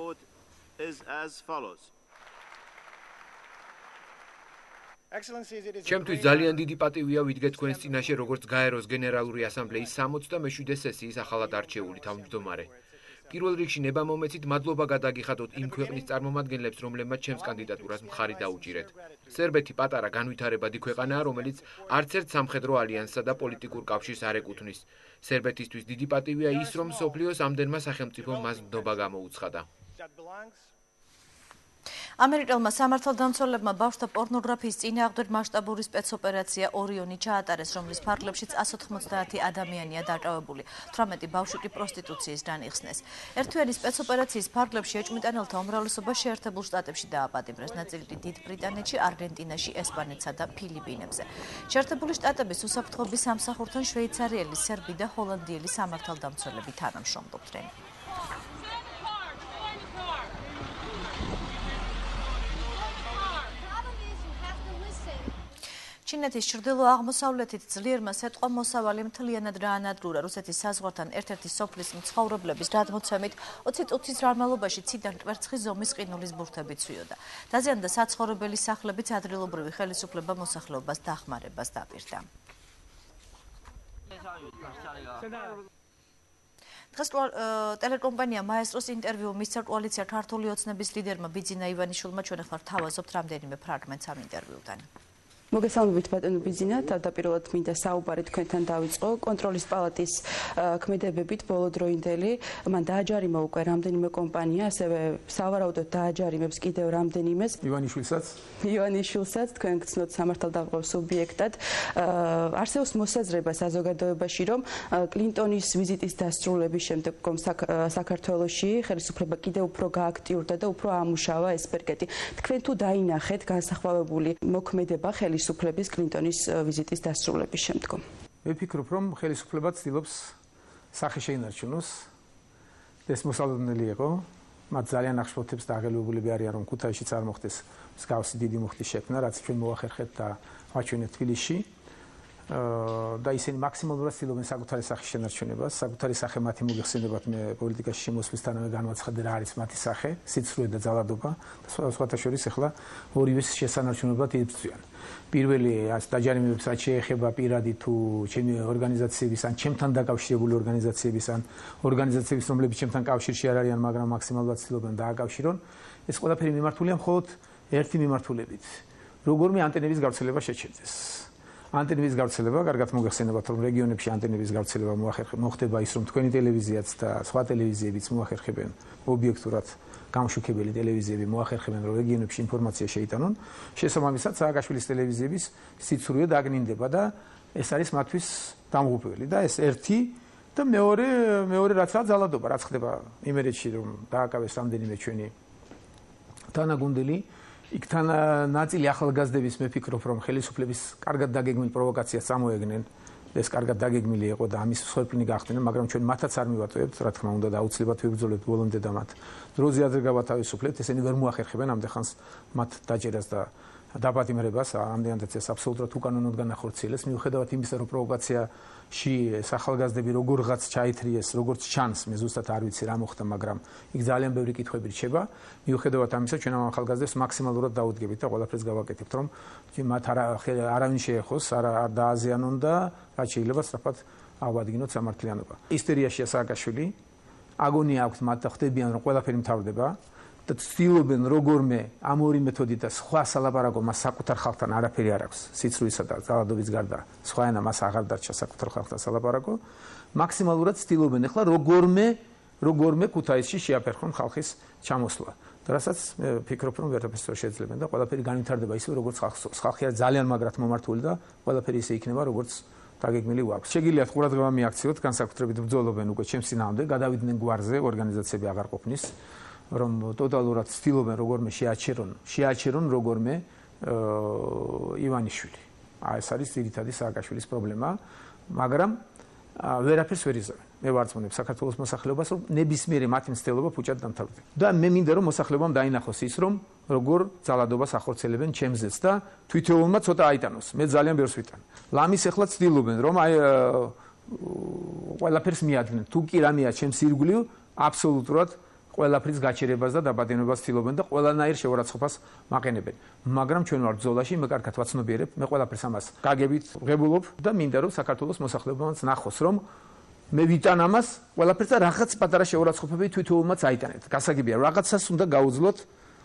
ჩემთვის ძალიან დიდი პატივია ვიდგე თქვენს წინაშე როგორც გაეროს გენერალური ასამბლეის 67 სესიის ახალად არჩეული თავმჯდომარე. პირველ რიგში ნება-მომეცით მადლობა გადაგიხადოთ იმ ქვეყნის წარმომადგენლებს, რომლებმაც ჩემს კანდიდატურას მხარი დაუჭირეთ. სერბეთი პატარა განვითარებადი ქვეყანაა, რომელიც არც ერთ სამხედრო ალიანსსა და პოლიტიკურ კავშირს არ ეკუთვნის. სერბეთისთვის დიდი პატივია ის, რომ მსოფლიოს ამდენმა სახელმწიფომ მას ნდობა გამოუცხადა. ამერიკელმა სამართალდამცველებმა ბავშვთა პორნოგრაფიის წინააღმდეგ მასშტაბური სპეცოპერაცია ორიონი ჩაატარეს, რომლის ფარგლებშიც 190 ადამიანია დაკავებული. 18 ბავშვი კი პროსტიტუციის განიხსნეს. ერთთვიანი სპეცოპერაციის ფარგლებში ეჭვმიტანელთა უმრავლესობა შეერთებულ შტატებში დააპატიმრეს, ნაწილი დიდ ბრიტანეთში, არგენტინაში, ესპანეთსა და ფილიპინებზე. შეერთებული შტატების უსაფრთხოების სამსახურთან შვეიცარიელი, სერბი და ჰოლანდიელი სამართალდამცველები თანამშრომლობდნენ. ჩინეთის ჩრდილო-აღმოსავლეთით ძლიერმა სეტყვა მოსავალი მთლიანად გაანადგურა. რუსეთის საზღვართან ერთ-ერთი სოფლის მცხოვრებლების გადმოცემით 20 წუთის განმავლობაში ციდან კვერცხი ზომის ყინულის ბურთები ცვიოდა. დაზიანდა საცხოვრებელი სახლებიც, ადგილობრივი ხელისუფლება მოსახლეობას დახმარებას დაპირდა. დღეს ტელეკომპანია მაესტროს ინტერვიუ მისცა კოალიცია ქართული ოცნების ლიდერმა ბიძინა ივანიშვილმა. ჩვენ ახლა თავაზობთ რამდენიმე ფრაგმენტს ამ ინტერვიუდან. მოგესალმებით ბატონო ბიძინა, თავდაპირველად მინდა საუბარი თქვენთან დავიწყო. კონტროლის პალატის ქმედებებით ბოლოდროინდელი მან დააჯარიმა უკვე რამდენიმე კომპანია, ასევე სავარაუდოდ დააჯარიმებს კიდევ რამდენიმეს. ივანიშვილსაც თქვენ გცნოთ სამართალდამცავ სუბიექტად. არსებობს მოსაზრება საზოგადოებაში, რომ კლინტონის ვიზიტის დასრულების შემდეგ საქართველოში ხელისუფლება კიდევ უფრო გააქტიურდა და უფრო ამუშავა ეს პერკეტი. თქვენ თუ დაინახეთ განსხვავებული მოქმედება ხელისუფლების კლინტონის ვიზიტის დასრულების შემდგომ. მე ვფიქრობ, რომ ხელისუფლება ცდილობს სახე შეინარჩუნოს. ეს მოსალოდნელი იყო. მათ ძალიან ახშფოთებს და აღელვებულები არიან, რომ ქუთაისშიც არ მოხდეს მსგავსი დიდი მუხტის შექმნა, რაც ჩვენ მოახერხეთ და ვაჩვენეთ თბილისში. და ისინი მაქსიმალურად ცდილობენ საკუთარი სახის შენარჩუნებას. საკუთარი სახე მათი მოგეხსენებათ, მე პოლიტიკაში შემოსვლისთანავე განვაცხადე რა არის მათი სახე, სიცრუე და ძალადობა და სხვათა შორის ახლა ორივეს შესანარჩუნებლად იბრძვიან. პირველი დაჯარიმებებს რაც შეეხება პირადი თუ ჩემი ორგანიზაციების ან ჩემთან დაკავშირებული ორგანიზაციების ან ორგანიზაციების, რომლებიც ჩემთან კავშირში არ არიან, მაგრამ მაქსიმალურად ცდილობენ დააკავშირონ, ეს ყველაფერი მიმართულია მხოლოდ ერთი მიმართულებით. როგორმე ანტენების გავრცელება შეჩერდეს. ანტენების გავრცელება, კარგად მოგეხსენებათ, რომ რეგიონებში ანტენების გავრცელება მოხდება ის, რომ თქვენი ტელევიზიაც და სხვა ტელევიზიებიც მოახერხებენ ობიექტურად გამშუქებელი ტელევიზიები მოახერხებენ, რომ რეგიონებში ინფორმაცია შეიტანონ. შესაბამისად, სააკაშვილის ტელევიზიების სიცრუე დაგნინდება და ეს არის მათთვის დამღუპველი და ეს ერთი და მეორე რაცაა ძალადობა, რაც ხდება იმერეთში, რომ დააკავეს რამდენიმე ჩვენი თანაგუნდელი. იქთან ნაწილი ახალგაზრდების მე ვფიქრობ, რომ ხელისუფლების კარგად დაგეგმილ პროვოკაციას წამოეგნენ. ეს კარგად დაგეგმილი იყო და ამის მსხვერპლი გახდნენ, მაგრამ ჩვენ მათაც არ მივატოვებთ, რა თქმა უნდა, და აუცილებლად ვიბრძოლებთ ბოლომდე და მათ დროზე ადრე გავათავისუფლებთ. ესენი ვერ მოახერხებენ ამდენხანს მათ დაჭერას და დაპატიმრებას, ამდენადაც ეს აბსოლუტურად უკანონოდ განახორციელეს. მიუხედავად იმისა, რომ პროვოკაციაში ახალგაზრდები როგორღაც ჩაითრიეს, როგორც ჩანს, მე ზუსტად არ ვიცი რა მოხდა, მაგრამ იქ ძალიან ბევრი კითხვები რჩება. მიუხედავად ამისა, ჩვენ ამ ახალგაზრდებს მაქსიმალურად დაუდგებით და ყველაფერს გავაკეთებთ, რომ მათ არავინ შეეხოს, არ დააზიანონ და რაც შეიძლება სწრაფად ავადგინოთ სამართლიანობა. ისტერიაშია სააკაშვილი, აგონია აქვს მათ და ხდებიან, რომ ყველაფერი მთავრდება. და ცდილობენ როგორმე ამ ორი მეთოდით და სხვა სალაპარაკო მას საკუთარ ხალხთან არაფერი არ აქვს სიცრუისა და ძალადობის გარდა სხვა ენა მას აღარ დარჩა საკუთარ ხალხთან სალაპარაკო მაქსიმალურად ცდილობენ ახლა როგორმე ქუთაისში შეაფერხონ ხალხის ჩამოსვლა და რასაც მე ვფიქრობ რომ ვერაფერს ვერ შეძლებენ და ყველაფერი განვითარდება ისე როგორც ხალხი არის ძალიან მაგრად მომართული და ყველაფერი ისე იქნება როგორც დაგეგმილი გვაქვს. შეგიძლიათ ყურადღება მიაქციოთ, განსაკუთრებით ბრძოლობენ უკვე ჩემს წინააღმდეგ, გადავიდნენ გვარზე, ორგანიზაციები აღარ ყოფნის. რომ ტოტალურად ცდილობენ როგორმე შეაჩერონ როგორმე ივანიშვილი. ეს არის ძირითადი სააკაშვილის პრობლემა, მაგრამ ვერაფერს ვერ იზამენ. მე ვარწმუნებ საქართველოს მოსახლეობას, რომ ნებისმიერი მათი მცდელობა ფუჭად დამთავრდება. და მე მინდა რომ მოსახლეობამ დაინახოს ის, რომ როგორ ძალადობას ახორციელებენ ჩემზეც და თვითეულმა ცოტა აიტანოს. მე ძალიან ბევრს ვიტან. ლამის ახლა ცდილობენ, რომ აი ყველაფერს მიადგნენ. თუ კი რამეა ჩემს ირგვლივ, აბსოლუტურად ყველაფრის გაჩერებას და დაბადებას ცდილობენ და ყველანაირ შეურაცხყოფას მაყენებენ. მაგრამ ჩვენ ვართ ბრძოლაში, მე კარგად ვაცნობიერებ, მე ყველაფერს ამას გაგებით ვღებულობ და მინდა რომ საქართველოს მოსახლეობაც ნახოს, რომ მე ვიტან ამას ყველაფერს და რაღაც პატარა შეურაცხყოფები თვითონაც აიტანეთ. გასაგებია, რაღაცას უნდა გაუძლოთ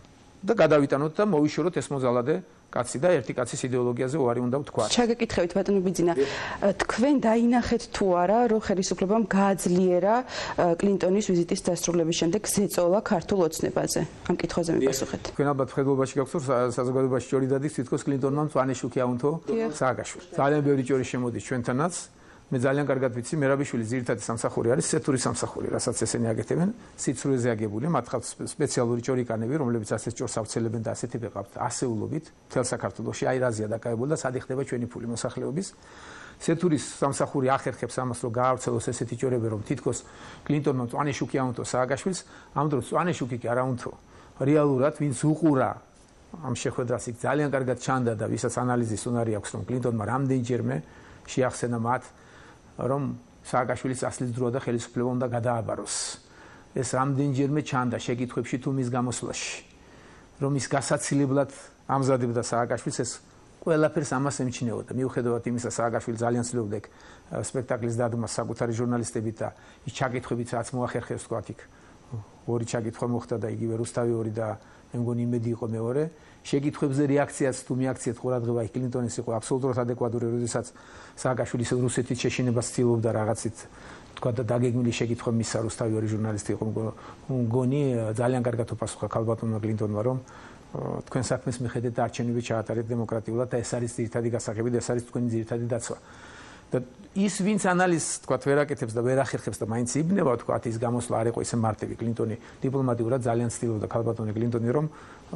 და გადავიტანოთ და მოვიშოროთ ეს მოძალადე კაცი და ერთი კაცის იდეოლოგიაზე უარი უნდა ვთქვა. ჩაგეკითხებით ბატონო ბიძინა, თქვენ დაინახეთ თუ არა, რომ ხელისუფლებამ გააძლიერა კლინტონის ვიზიტის დასრულების შემდეგ ზეწოლა ქართულ ოცნებაზე? ამ კითხვაზე მიპასუხეთ. თქვენ ალბათ ხედულობაში გაქვთ, რომ საზოგადოებაში ჭორი დადის, თითქოს კლინტონმა მწვანე შუქი აუნთო სააკაშვილი. ძალიან ბევრი ჭორი შემოდის ჩვენთანაც. მე ძალიან კარგად ვიცი, მერაბიშვილის ძირითადი სამსახური არის სეთური სამსახური, რასაც ესენი აკეთებენ, სიცრუეზე აგებული, მათ ხართ სპეციალური ჭორიკანები, რომლებიც ასეთ ჭორს ავცელებენ და ასეთი ვეყავთ ასეულობით მთელ საქართველოში, აი რაზეა დაკავებული და სად იხდება ჩვენი ფული მოსახლეობის. სეთურის სამსახური ახერხებს ამას, რომ გაავრცელოს ესეთი ჭორები, რომ თითქოს კლინტონმა მწვანე შუქი აუნთო სააკაშვილს, ამ დროს მწვანე შუქი კი არ აუნთო. რეალურად ვინც უყურა ამ შეხვედრას, იქ ძალიან კარგად ჩანდა და ვისაც ანალიზის უნარი აქვს, რომ კლინტონმა რამდენჯერმე შეახსენა მათ რომ სააკაშვილის ასლის დროა და ხელისუფლება უნდა გადააბაროს. ეს რამდენჯერმე ჩანდა შეკითხვებში თუ მის გამოსვლაში, რომ ის გასაცილებლად ამზადებდა სააკაშვილს, ეს ყველაფერს ამას ემჩნეოდა. მიუხედავად იმისა, სააკაშვილი ძალიან ცდილობდა სპექტაკლის დადგმას საკუთარი ჟურნალისტებით და ის ჩაკითხვებით რაც მოახერხეს თქვათ იქ. ორი ჩაკითხვა მოხდა და იგივე რუსთავი ორი და მე მგონი იმედი იყო მეორე. შეკითხვებზე რეაქციაც თუ მიაქციეთ ყურადღება იქ კლინტონის იყო აბსოლუტურად ადეკვატური, როდესაც სააკაშვილი რუსეთის შეშინებას ცდილობდა რაღაცით თქვა და დაგეგმილი შეკითხვა მისცა რუსთავი ორი ჟურნალისტი იყო მგონი ძალიან კარგად უპასუხა ქალბატონმა კლინტონმა რომ თქვენ საქმეს მიხედეთ არჩევნები ჩაატარეთ დემოკრატიულად და ეს არის ძირითადი გასაღები და ეს არის თქვენი ძირითადი დაცვა. და ის ვინც ანალიზს თქვა ვერ აკეთებს და ვერ ახერხებს და მაინც იბნება თქვა ის გამოსვლა არ იყო ისე მარტივი. კლინტონი დიპლომატიურად ძალიან ცდილობდა ქალბატონი კლინტონი რომ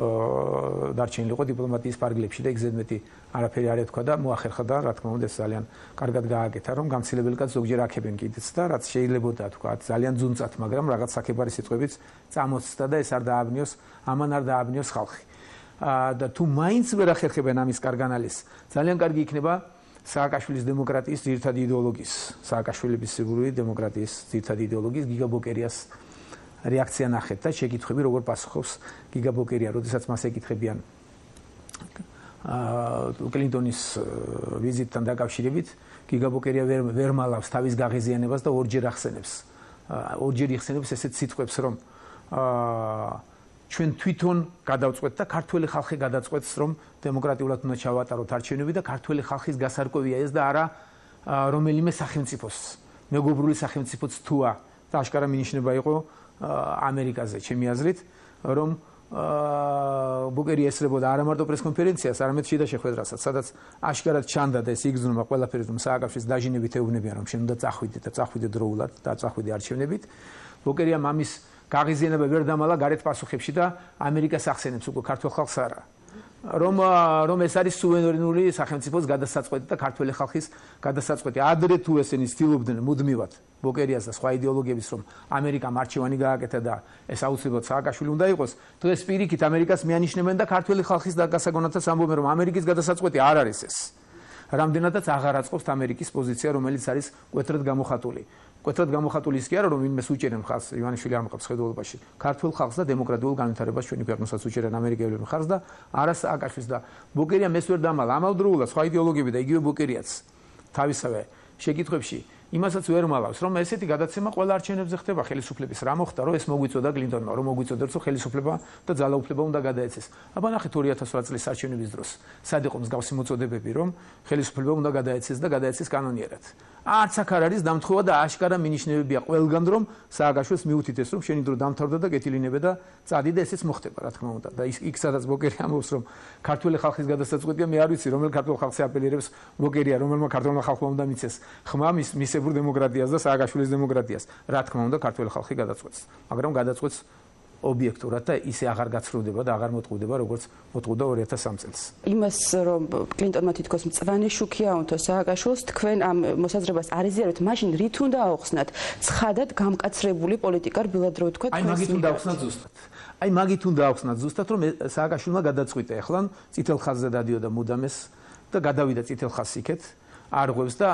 დარჩენილიყო დიპლომატიის პარგლებში და იგზედმეტი არაფერი არ ეთქვა და მოახერხა და რა თქმა უნდა ეს ძალიან კარგად გააკეთა რომ გამცილებელი კაც ზოგჯერ აქებენ კიდეც და რაც შეიძლებოდა თქვა ძალიან ძუნწად მაგრამ რაღაც საქებარი სიტყვებიც წამოწდა და ეს არ დააბნიოს ამან არ დააბნიოს ხალხი. და თუ მაინც ვერ ახერხებენ ამის კარგ ანალიზს ძალიან კარგი იქნება სააკაშვილის დემოკრატიის ძირითადი იდეოლოგიის, სააკაშვილების სიგურული დემოკრატიის ძირითადი იდეოლოგიის გიგა ბოკერიას რეაქცია ნახეთ და შეკითხები როგორ პასუხობს გიგა ბოკერია, როდესაც მას ეკითხებიან კლინტონის ვიზიტთან დაკავშირებით, გიგა ბოკერია ვერ მალავს თავის გაღიზიანებას და ორჯერ იხსენებს ესეთ სიტყვებს, რომ ჩვენ თვითონ გადავწყვეტ და ქართველი ხალხი გადაწყვეტს რომ დემოკრატიულად უნდა ჩავატაროთ არჩევნები და ქართველი ხალხის გასარკვევია ეს და არა რომელიმე სახელმწიფოს მეგობრული სახელმწიფოც თუა და აშკარა მინიშნება იყო ამერიკაზე ჩემი აზრით რომ ბუკერი ესწრებოდა არა მარტო პრესკონფერენციას არამედ შიდა შეხვედრასაც სადაც აშკარად ჩანდა და ეს იგზნობა ყველაფერი რომ სააკაშვილის დაჟინებით ეუბნებიან რომ შენ უნდა წახვიდე და წახვიდე დროულად და წახვიდე არჩევნებით ბუკერია მამის გაღიზიანება ვერ დამალა გარეთ პასუხებში და ამერიკას ახსენებს უკვე ქართულ ხალხს არა რომ ეს არის სუვერენული სახელმწიფოს გადასაწყვეტი და ქართველი ხალხის გადასაწყვეტი ადრე თუ ესენი ცდილობდნენ მუდმივად ბოკერიას და სხვა იდეოლოგიების რომ ამერიკამ არჩევანი გააკეთა და ეს აუცილებლად სააკაშვილი უნდა იყოს დღეს პირიქით ამერიკას მიანიშნებენ და ქართველი ხალხის გასაგონათაც ამბობენ რომ ამერიკის გადასაწყვეტი არ არის ეს რამდენადაც აღარ აწყობს ამერიკის პოზიცია რომელიც არის კვეთრად გამოხატული კვეთრად გამოხატული ის კი არა რომ ვინმეს უჭერენ ხალხს ივანიშვილი არ მოყავს ხედულობაში ქართულ ხალხს და დემოკრატიულ განვითარებას ჩვენი ქვეყნასაც უჭერენ ამერიკელები ხარს და არა სააკაშვილს და ბოკერია მეს ვერ დამალა ამავდროულად სხვა იდეოლოგიები და იგივე ბოკერიაც თავისავე შეკითხვებში იმასაც ვერ მალავს რომ ესეთი გადაცემა ყველა არჩევნებზე ხდება ხელისუფლების რა მოხდა რომ ეს მოგვიწოდა კლინტონმა რომ მოგვიწოდა რომ ხელისუფლება და ძალაუფლება უნდა გადაეცეს აბა ნახეთ 2008 წლის არჩევნების დროს სად იყო მსგავსი მოწოდებები რომ ხელისუფლება უნდა გადაეცეს და გადაეცეს კანონიერად არც აქ არ არის დამთხოვა და აშკარა მინიშნებებია ყველგან რომ სააკაშვილს მიუთითეს რომ შენი დრო დამთავრდა და კეთილინებე და წადი და ესეც მოხდება რა თქმა უნდა და იქ სადაც ბოკერი ამბობს რომ ქართული ხალხის გადასაწყვეტია მე არ ვიცი რომელ ქართულ ხალხს აპელირებს ბოკერია რომელმა ქართულმა ხალხმა უნდა მიცეს ხმა მისებურ დემოკრატიას და სააკაშვილის დემოკრატიას რა თქმა უნდა ქართული ხალხი გადაწყვეტს მაგრამ გადაწყვეტს ობიექტურად და ისე აღარ გაცრუდება და აღარ მოტყუდება როგორც მოტყუდა 2003 წელს. იმას რომ კლინტონმა თითქოს მწვანე შუქი აუნთო სააკაშვილს თქვენ ამ მოსაზრებას არ იზიარებთ, მაშინ რით უნდა აუხსნათ ცხადად გამკაცრებული პოლიტიკა რბილად რო ვთქვა თქვენ. აი მაგით უნდა აუხსნათ ზუსტად. აი მაგით უნდა აუხსნათ ზუსტად რომ სააკაშვილმა გადაწყვიტა ახლა წითელ ხაზზე დადიოდა მუდამეს და გადავიდა წითელ ხაზს იქეთ არღვევს და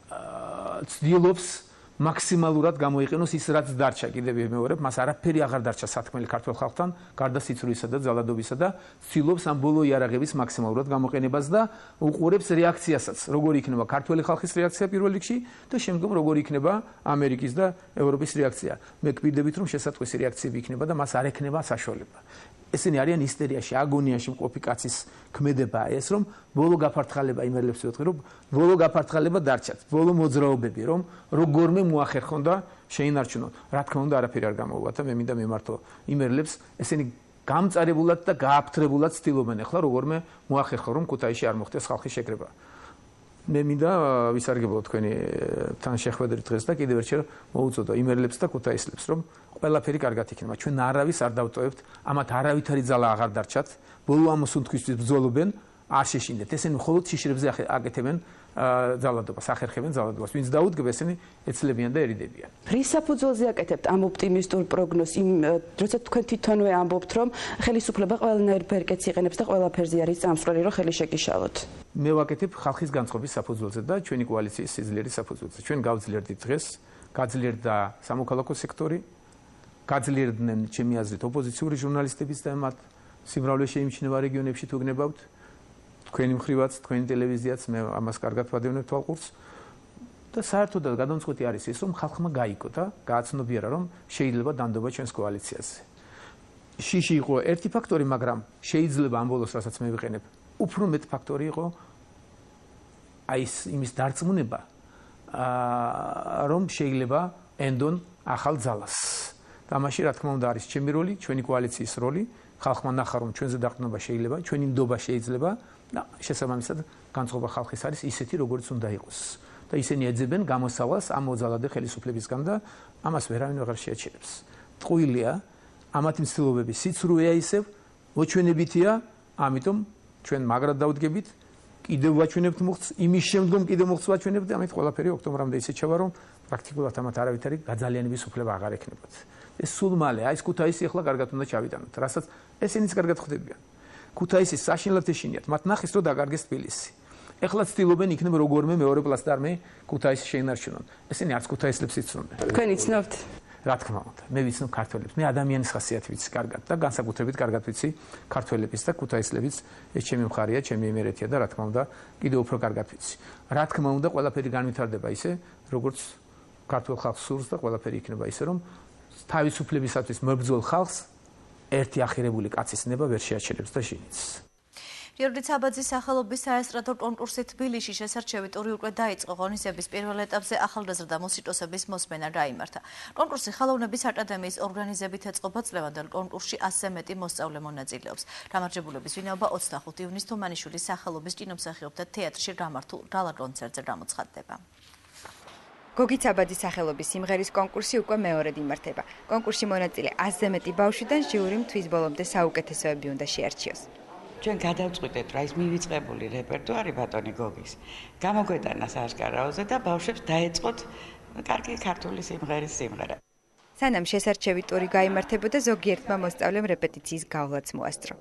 ცდილობს მაქსიმალურად გამოიყენოს ის რაც დარჩა კიდევ ვიმეორებ მას არაფერი აღარ დარჩა სათქმელი ქართულ ხალხთან გარდა სიცრუისა და ძალადობისა და ცდილობს ამ ბოლო იარაღების მაქსიმალურად გამოყენებას და უყურებს რეაქციასაც როგორ იქნება ქართული ხალხის რეაქცია პირველ რიგში და შემდგომ როგორ იქნება ამერიკის და ევროპის რეაქცია მე გვპირდებით რომ შესაძლოა რეაქციები იქნება და მას არ ექნება საშუალება ესენი არიან ისტერიაში, აგონიაში მყოფი კაცის ქმედება ეს, რომ ბოლო გაფართხალება იმერლებს ვეთქვი, რომ ბოლო გაფართხალება დარჩათ, ბოლო მოძრაობები, რომ როგორმე მოახერხონ და შეინარჩუნონ. რა თქმა უნდა, არაფერი არ გამოუვათ და მე მინდა მემართო იმერლებს, ესენი გამწარებულად და გააფთრებულად ცდილობენ ახლა როგორმე მოახერხონ, რომ ქუთაისში არ მოხდეს ხალხის შეკრება. მე მინდა ვისარგებლო თქვენი თან შეხვედრით დღეს და კიდევ ერთხელ მოუწოდო იმერლებს და ქუთაისლებს, რომ ყველაფერი კარგად იქნება. ჩვენ არავის არ დავტოვებთ, ამათ არავითარი ძალა აღარ დარჩათ, ბოლო ამოსუნთქვისთვის ბრძოლობენ, არ შეშინდეთ. ესენი მხოლოდ შიშრებზე აკეთებენ ძალადობას, ახერხებენ ძალადობას. ვინც დაუდგება, ესენი ეცლებიან და ერიდებიან. რის საფუძველზე აკეთებთ ამ ოპტიმისტურ პროგნოზს, როცა თქვენ თვითონვე ამბობთ, რომ ხელისუფლება ყველანაირ ფერკეთს იყენებს და ყველაფერზე არის წამსვლელი, რომ ხელი შეკიშალოთ. მე ვაკეთებ ხალხის განწყობის საფუძველზე და ჩვენი კოალიციის სიძლიერის საფუძველზე. ჩვენ გავძლიერდით დღეს, გაძლიერდა სამოქალაქო სექტორი, გაძლიერდნენ ჩემი აზრით ოპოზიციური ჟურნალისტების და მათ სიმრავლე შეიმჩნევა რეგიონებში თუ გნებავთ. თქვენი მხრივაც, თქვენი ტელევიზიაც, მე ამას კარგად ვადევნებ თვალყურს და საერთოდაც გადამწყვეტი არის ის, რომ ხალხმა გაიგო და გააცნობიერა, რომ შეიძლება დანდობა ჩვენს კოალიციაზე. შიში იყო ერთი ფაქტორი, მაგრამ შეიძლება ამ ბოლოს, რასაც მე ვიყენებ, უფრო მეტ ფაქტორი იყო აი იმის დარწმუნება, რომ შეიძლება ენდონ ახალ ძალას. და მაშინ რა თქმა უნდა არის ჩემი როლი, ჩვენი კოალიციის როლი, ხალხმა ნახა, რომ ჩვენზე დაყრდნობა შეიძლება, ჩვენი ნდობა შეიძლება და შესაბამისად განწყობა ხალხის არის ისეთი, როგორც უნდა იყოს. და ისინი ეძებენ გამოსავალს ამ მოძალადე ხელისუფლებისგან და ამას ვერავინ აღარ შეაჩერებს. ტყუილია, ამათი მცდელობები სიცრუეა ისევ, მოჩვენებითია, ამიტომ ჩვენ მაგრად დავდგებით, კიდევ ვაჩვენებთ მოხს, იმის შემდგომ კიდევ მოხს ვაჩვენებთ და ამით ყველაფერი ოქტომბრამდე ისე ჩავა, რომ პრაქტიკულად ამათ არავითარი გაძალიანების უფლება აღარ ექნებათ. ეს სულ მალე, აი ეს ქუთაისი ახლა კარგად უნდა ჩავიტანოთ, რასაც ესენიც კარგად ხვდებიან. ქუთაისის საშინლად ეშინიათ, მათ ნახეს რომ დაკარგეს თბილისი. ეხლა ცდილობენ იქნება როგორმე მეორე პლაცდარმი ქუთაისში შეინარჩუნონ. ესენი არც ქუთაისლებს იცნობენ. თქვენ იცნობთ? რა თქმა უნდა, მე ვიცნობ ქართველებს. მე ადამიანის ხასიათი ვიცი კარგად და განსაკუთრებით კარგად ვიცი ქართველების და ქუთაისლების. ეს ჩემი მხარეა, ჩემი იმერეთია და რა თქმა უნდა, კიდევ უფრო კარგად ვიცი. რა თქმა უნდა, ყველაფერი განვითარდება ისე, როგორც ქართულ ხალხს სურს და ყველაფერი იქნება ისე, რომ თავისუფლებისათვის მებრძოლ ხალხს ერთი ახირებული კაცის ნება ვერ შეაჩერებს და შინიც. ლიორდი ცაბაძის სახელობის საესტრადო კონკურსი თბილისში შესარჩევი ტური უკვე დაიწყო. ღონისძიების პირველ ეტაპზე ახალგაზრდა მუსიკოსების მოსმენა გაიმართა. კონკურსი ხელოვნების აკადემიის ორგანიზებით ეწყობა წლევანდელ კონკურსში 100-ზე მეტი მოსწავლე მონაწილეობს. გამარჯვებულების ვინაობა 25 ივნისს თუმანიშვილის სახელობის კინომსახიობთა თეატრში გამართულ გალა კონცერტზე გამოცხადდება. გოგი ცაბაძის სახელობის სიმღერის კონკურსი უკვე მეორედ იმართება. კონკურსში მონაწილე 100-ზე მეტი ბავშვიდან ჟიურიმ თვის ბოლომდე საუკეთესოები უნდა შეარჩიოს. ჩვენ გადავწყვიტეთ, რა ის მივიწყებული რეპერტუარი ბატონი გოგის. გამოგვეტანა სააშკარაოზე და ბავშვებს დაეწყოთ კარგი ქართული სიმღერის სიმღერა. სანამ შესარჩევი ტური გაიმართებოდა, ზოგიერთმა მოსწავლემ რეპეტიციის გავლაც მოასწრო.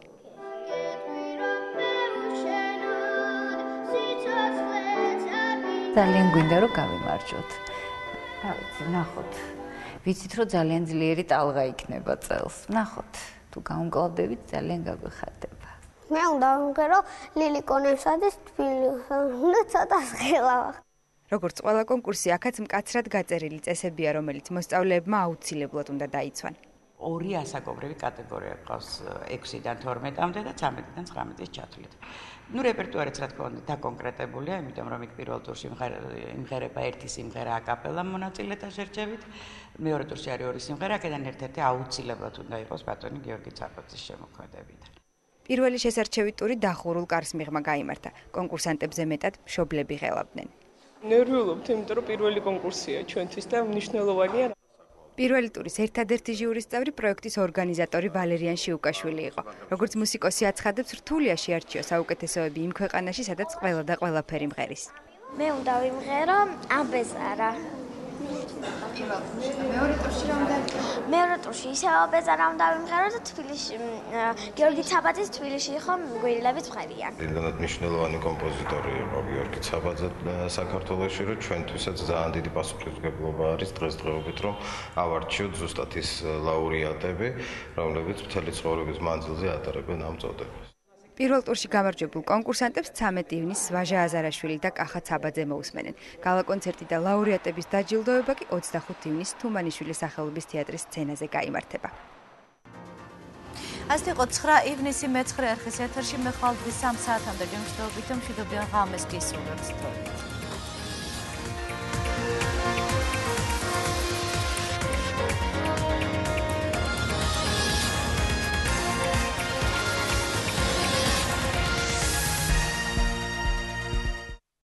ძალიან გვინდა რომ გავიმარჯვოთ. რა ვიცი, ნახოთ. ვიცით რომ ძალიან ძლიერი ტალღა იქნება წელს. ნახოთ, თუ გავუმკლავდებით ძალიან გაგვეხარდება. მე უნდა ვიმღერო ლილიკონებსადეს თბილისში ცოტა ღელავა. როგორც ყველა კონკურსი, აქაც მკაცრად გაწერილი წესებია, რომელიც მოსწავლეებმა აუცილებლად უნდა დაიცვან. ორი ასაკობრივი კატეგორია ყავს 6-დან 12-მდე და 13-დან 19-ის ჩათვლით. ნუ რეპერტუარიც რა თქმა უნდა დაკონკრეტებულია, იმიტომ რომ იქ პირველ ტურში იმღერება ერთი სიმღერა აკაპელა მონაწილეთა შერჩევით, მეორე ტურში არის ორი სიმღერა, აქედან ერთ-ერთი აუცილებლად უნდა იყოს ბატონი გიორგი ცაბაძის შემოქმედებიდან. პირველი შესარჩევი ტური დახურულ კარს მიღმა გაიმართა. კონკურსანტებზე მეტად მშობლები ღელავდნენ. ნერვიულობთ, იმიტომ რომ პირველი კონკურსია ჩვენთვის და მნიშვნელოვანია. პირველი ტურის ერთადერთი ჟიურის წევრი პროექტის ორგანიზატორი ვალერიან შიუკაშვილი იყო. როგორც მუსიკოსი აცხადებს, რთულია შეარჩიო საუკეთესოები იმ ქვეყანაში, სადაც ყველა და ყველაფერი მღერის. მე უნდა ვიმღერო აბეზარა. მეორე ტურში ისევ აბეზარა უნდა ვიმღერო და თბილისში გიორგი ცაბაძის თბილისში იყო გვირილებით მღერია. იმდენად მნიშვნელოვანი კომპოზიტორი იყო გიორგი ცაბაძე საქართველოში, რომ ჩვენთვისაც ძალიან დიდი პასუხისმგებლობა არის დღესდღეობით, რომ ავარჩიოთ ზუსტად ის ლაურეატები, რომლებიც მთელი ცხოვრების მანძილზე ატარებენ ამ წოდებას. პირველ ტურში გამარჯვებულ კონკურსანტებს 13 ივნისს ვაჟა აზარაშვილი და კახა ცაბაძე მოусმენენ. გალა კონცერტი და ლაურეატების დაჯილდოება კი 25 ივნისს თუმანიშვილის სახელობის თეატრის სცენაზე გაიმართება. ასეთი იყო 9 ივნისი მე 9 ერხის ეთერში მე ხვალ დღის 3 საათამდე გემშვიდობით მშვიდობიან ღამეს გისურვებთ.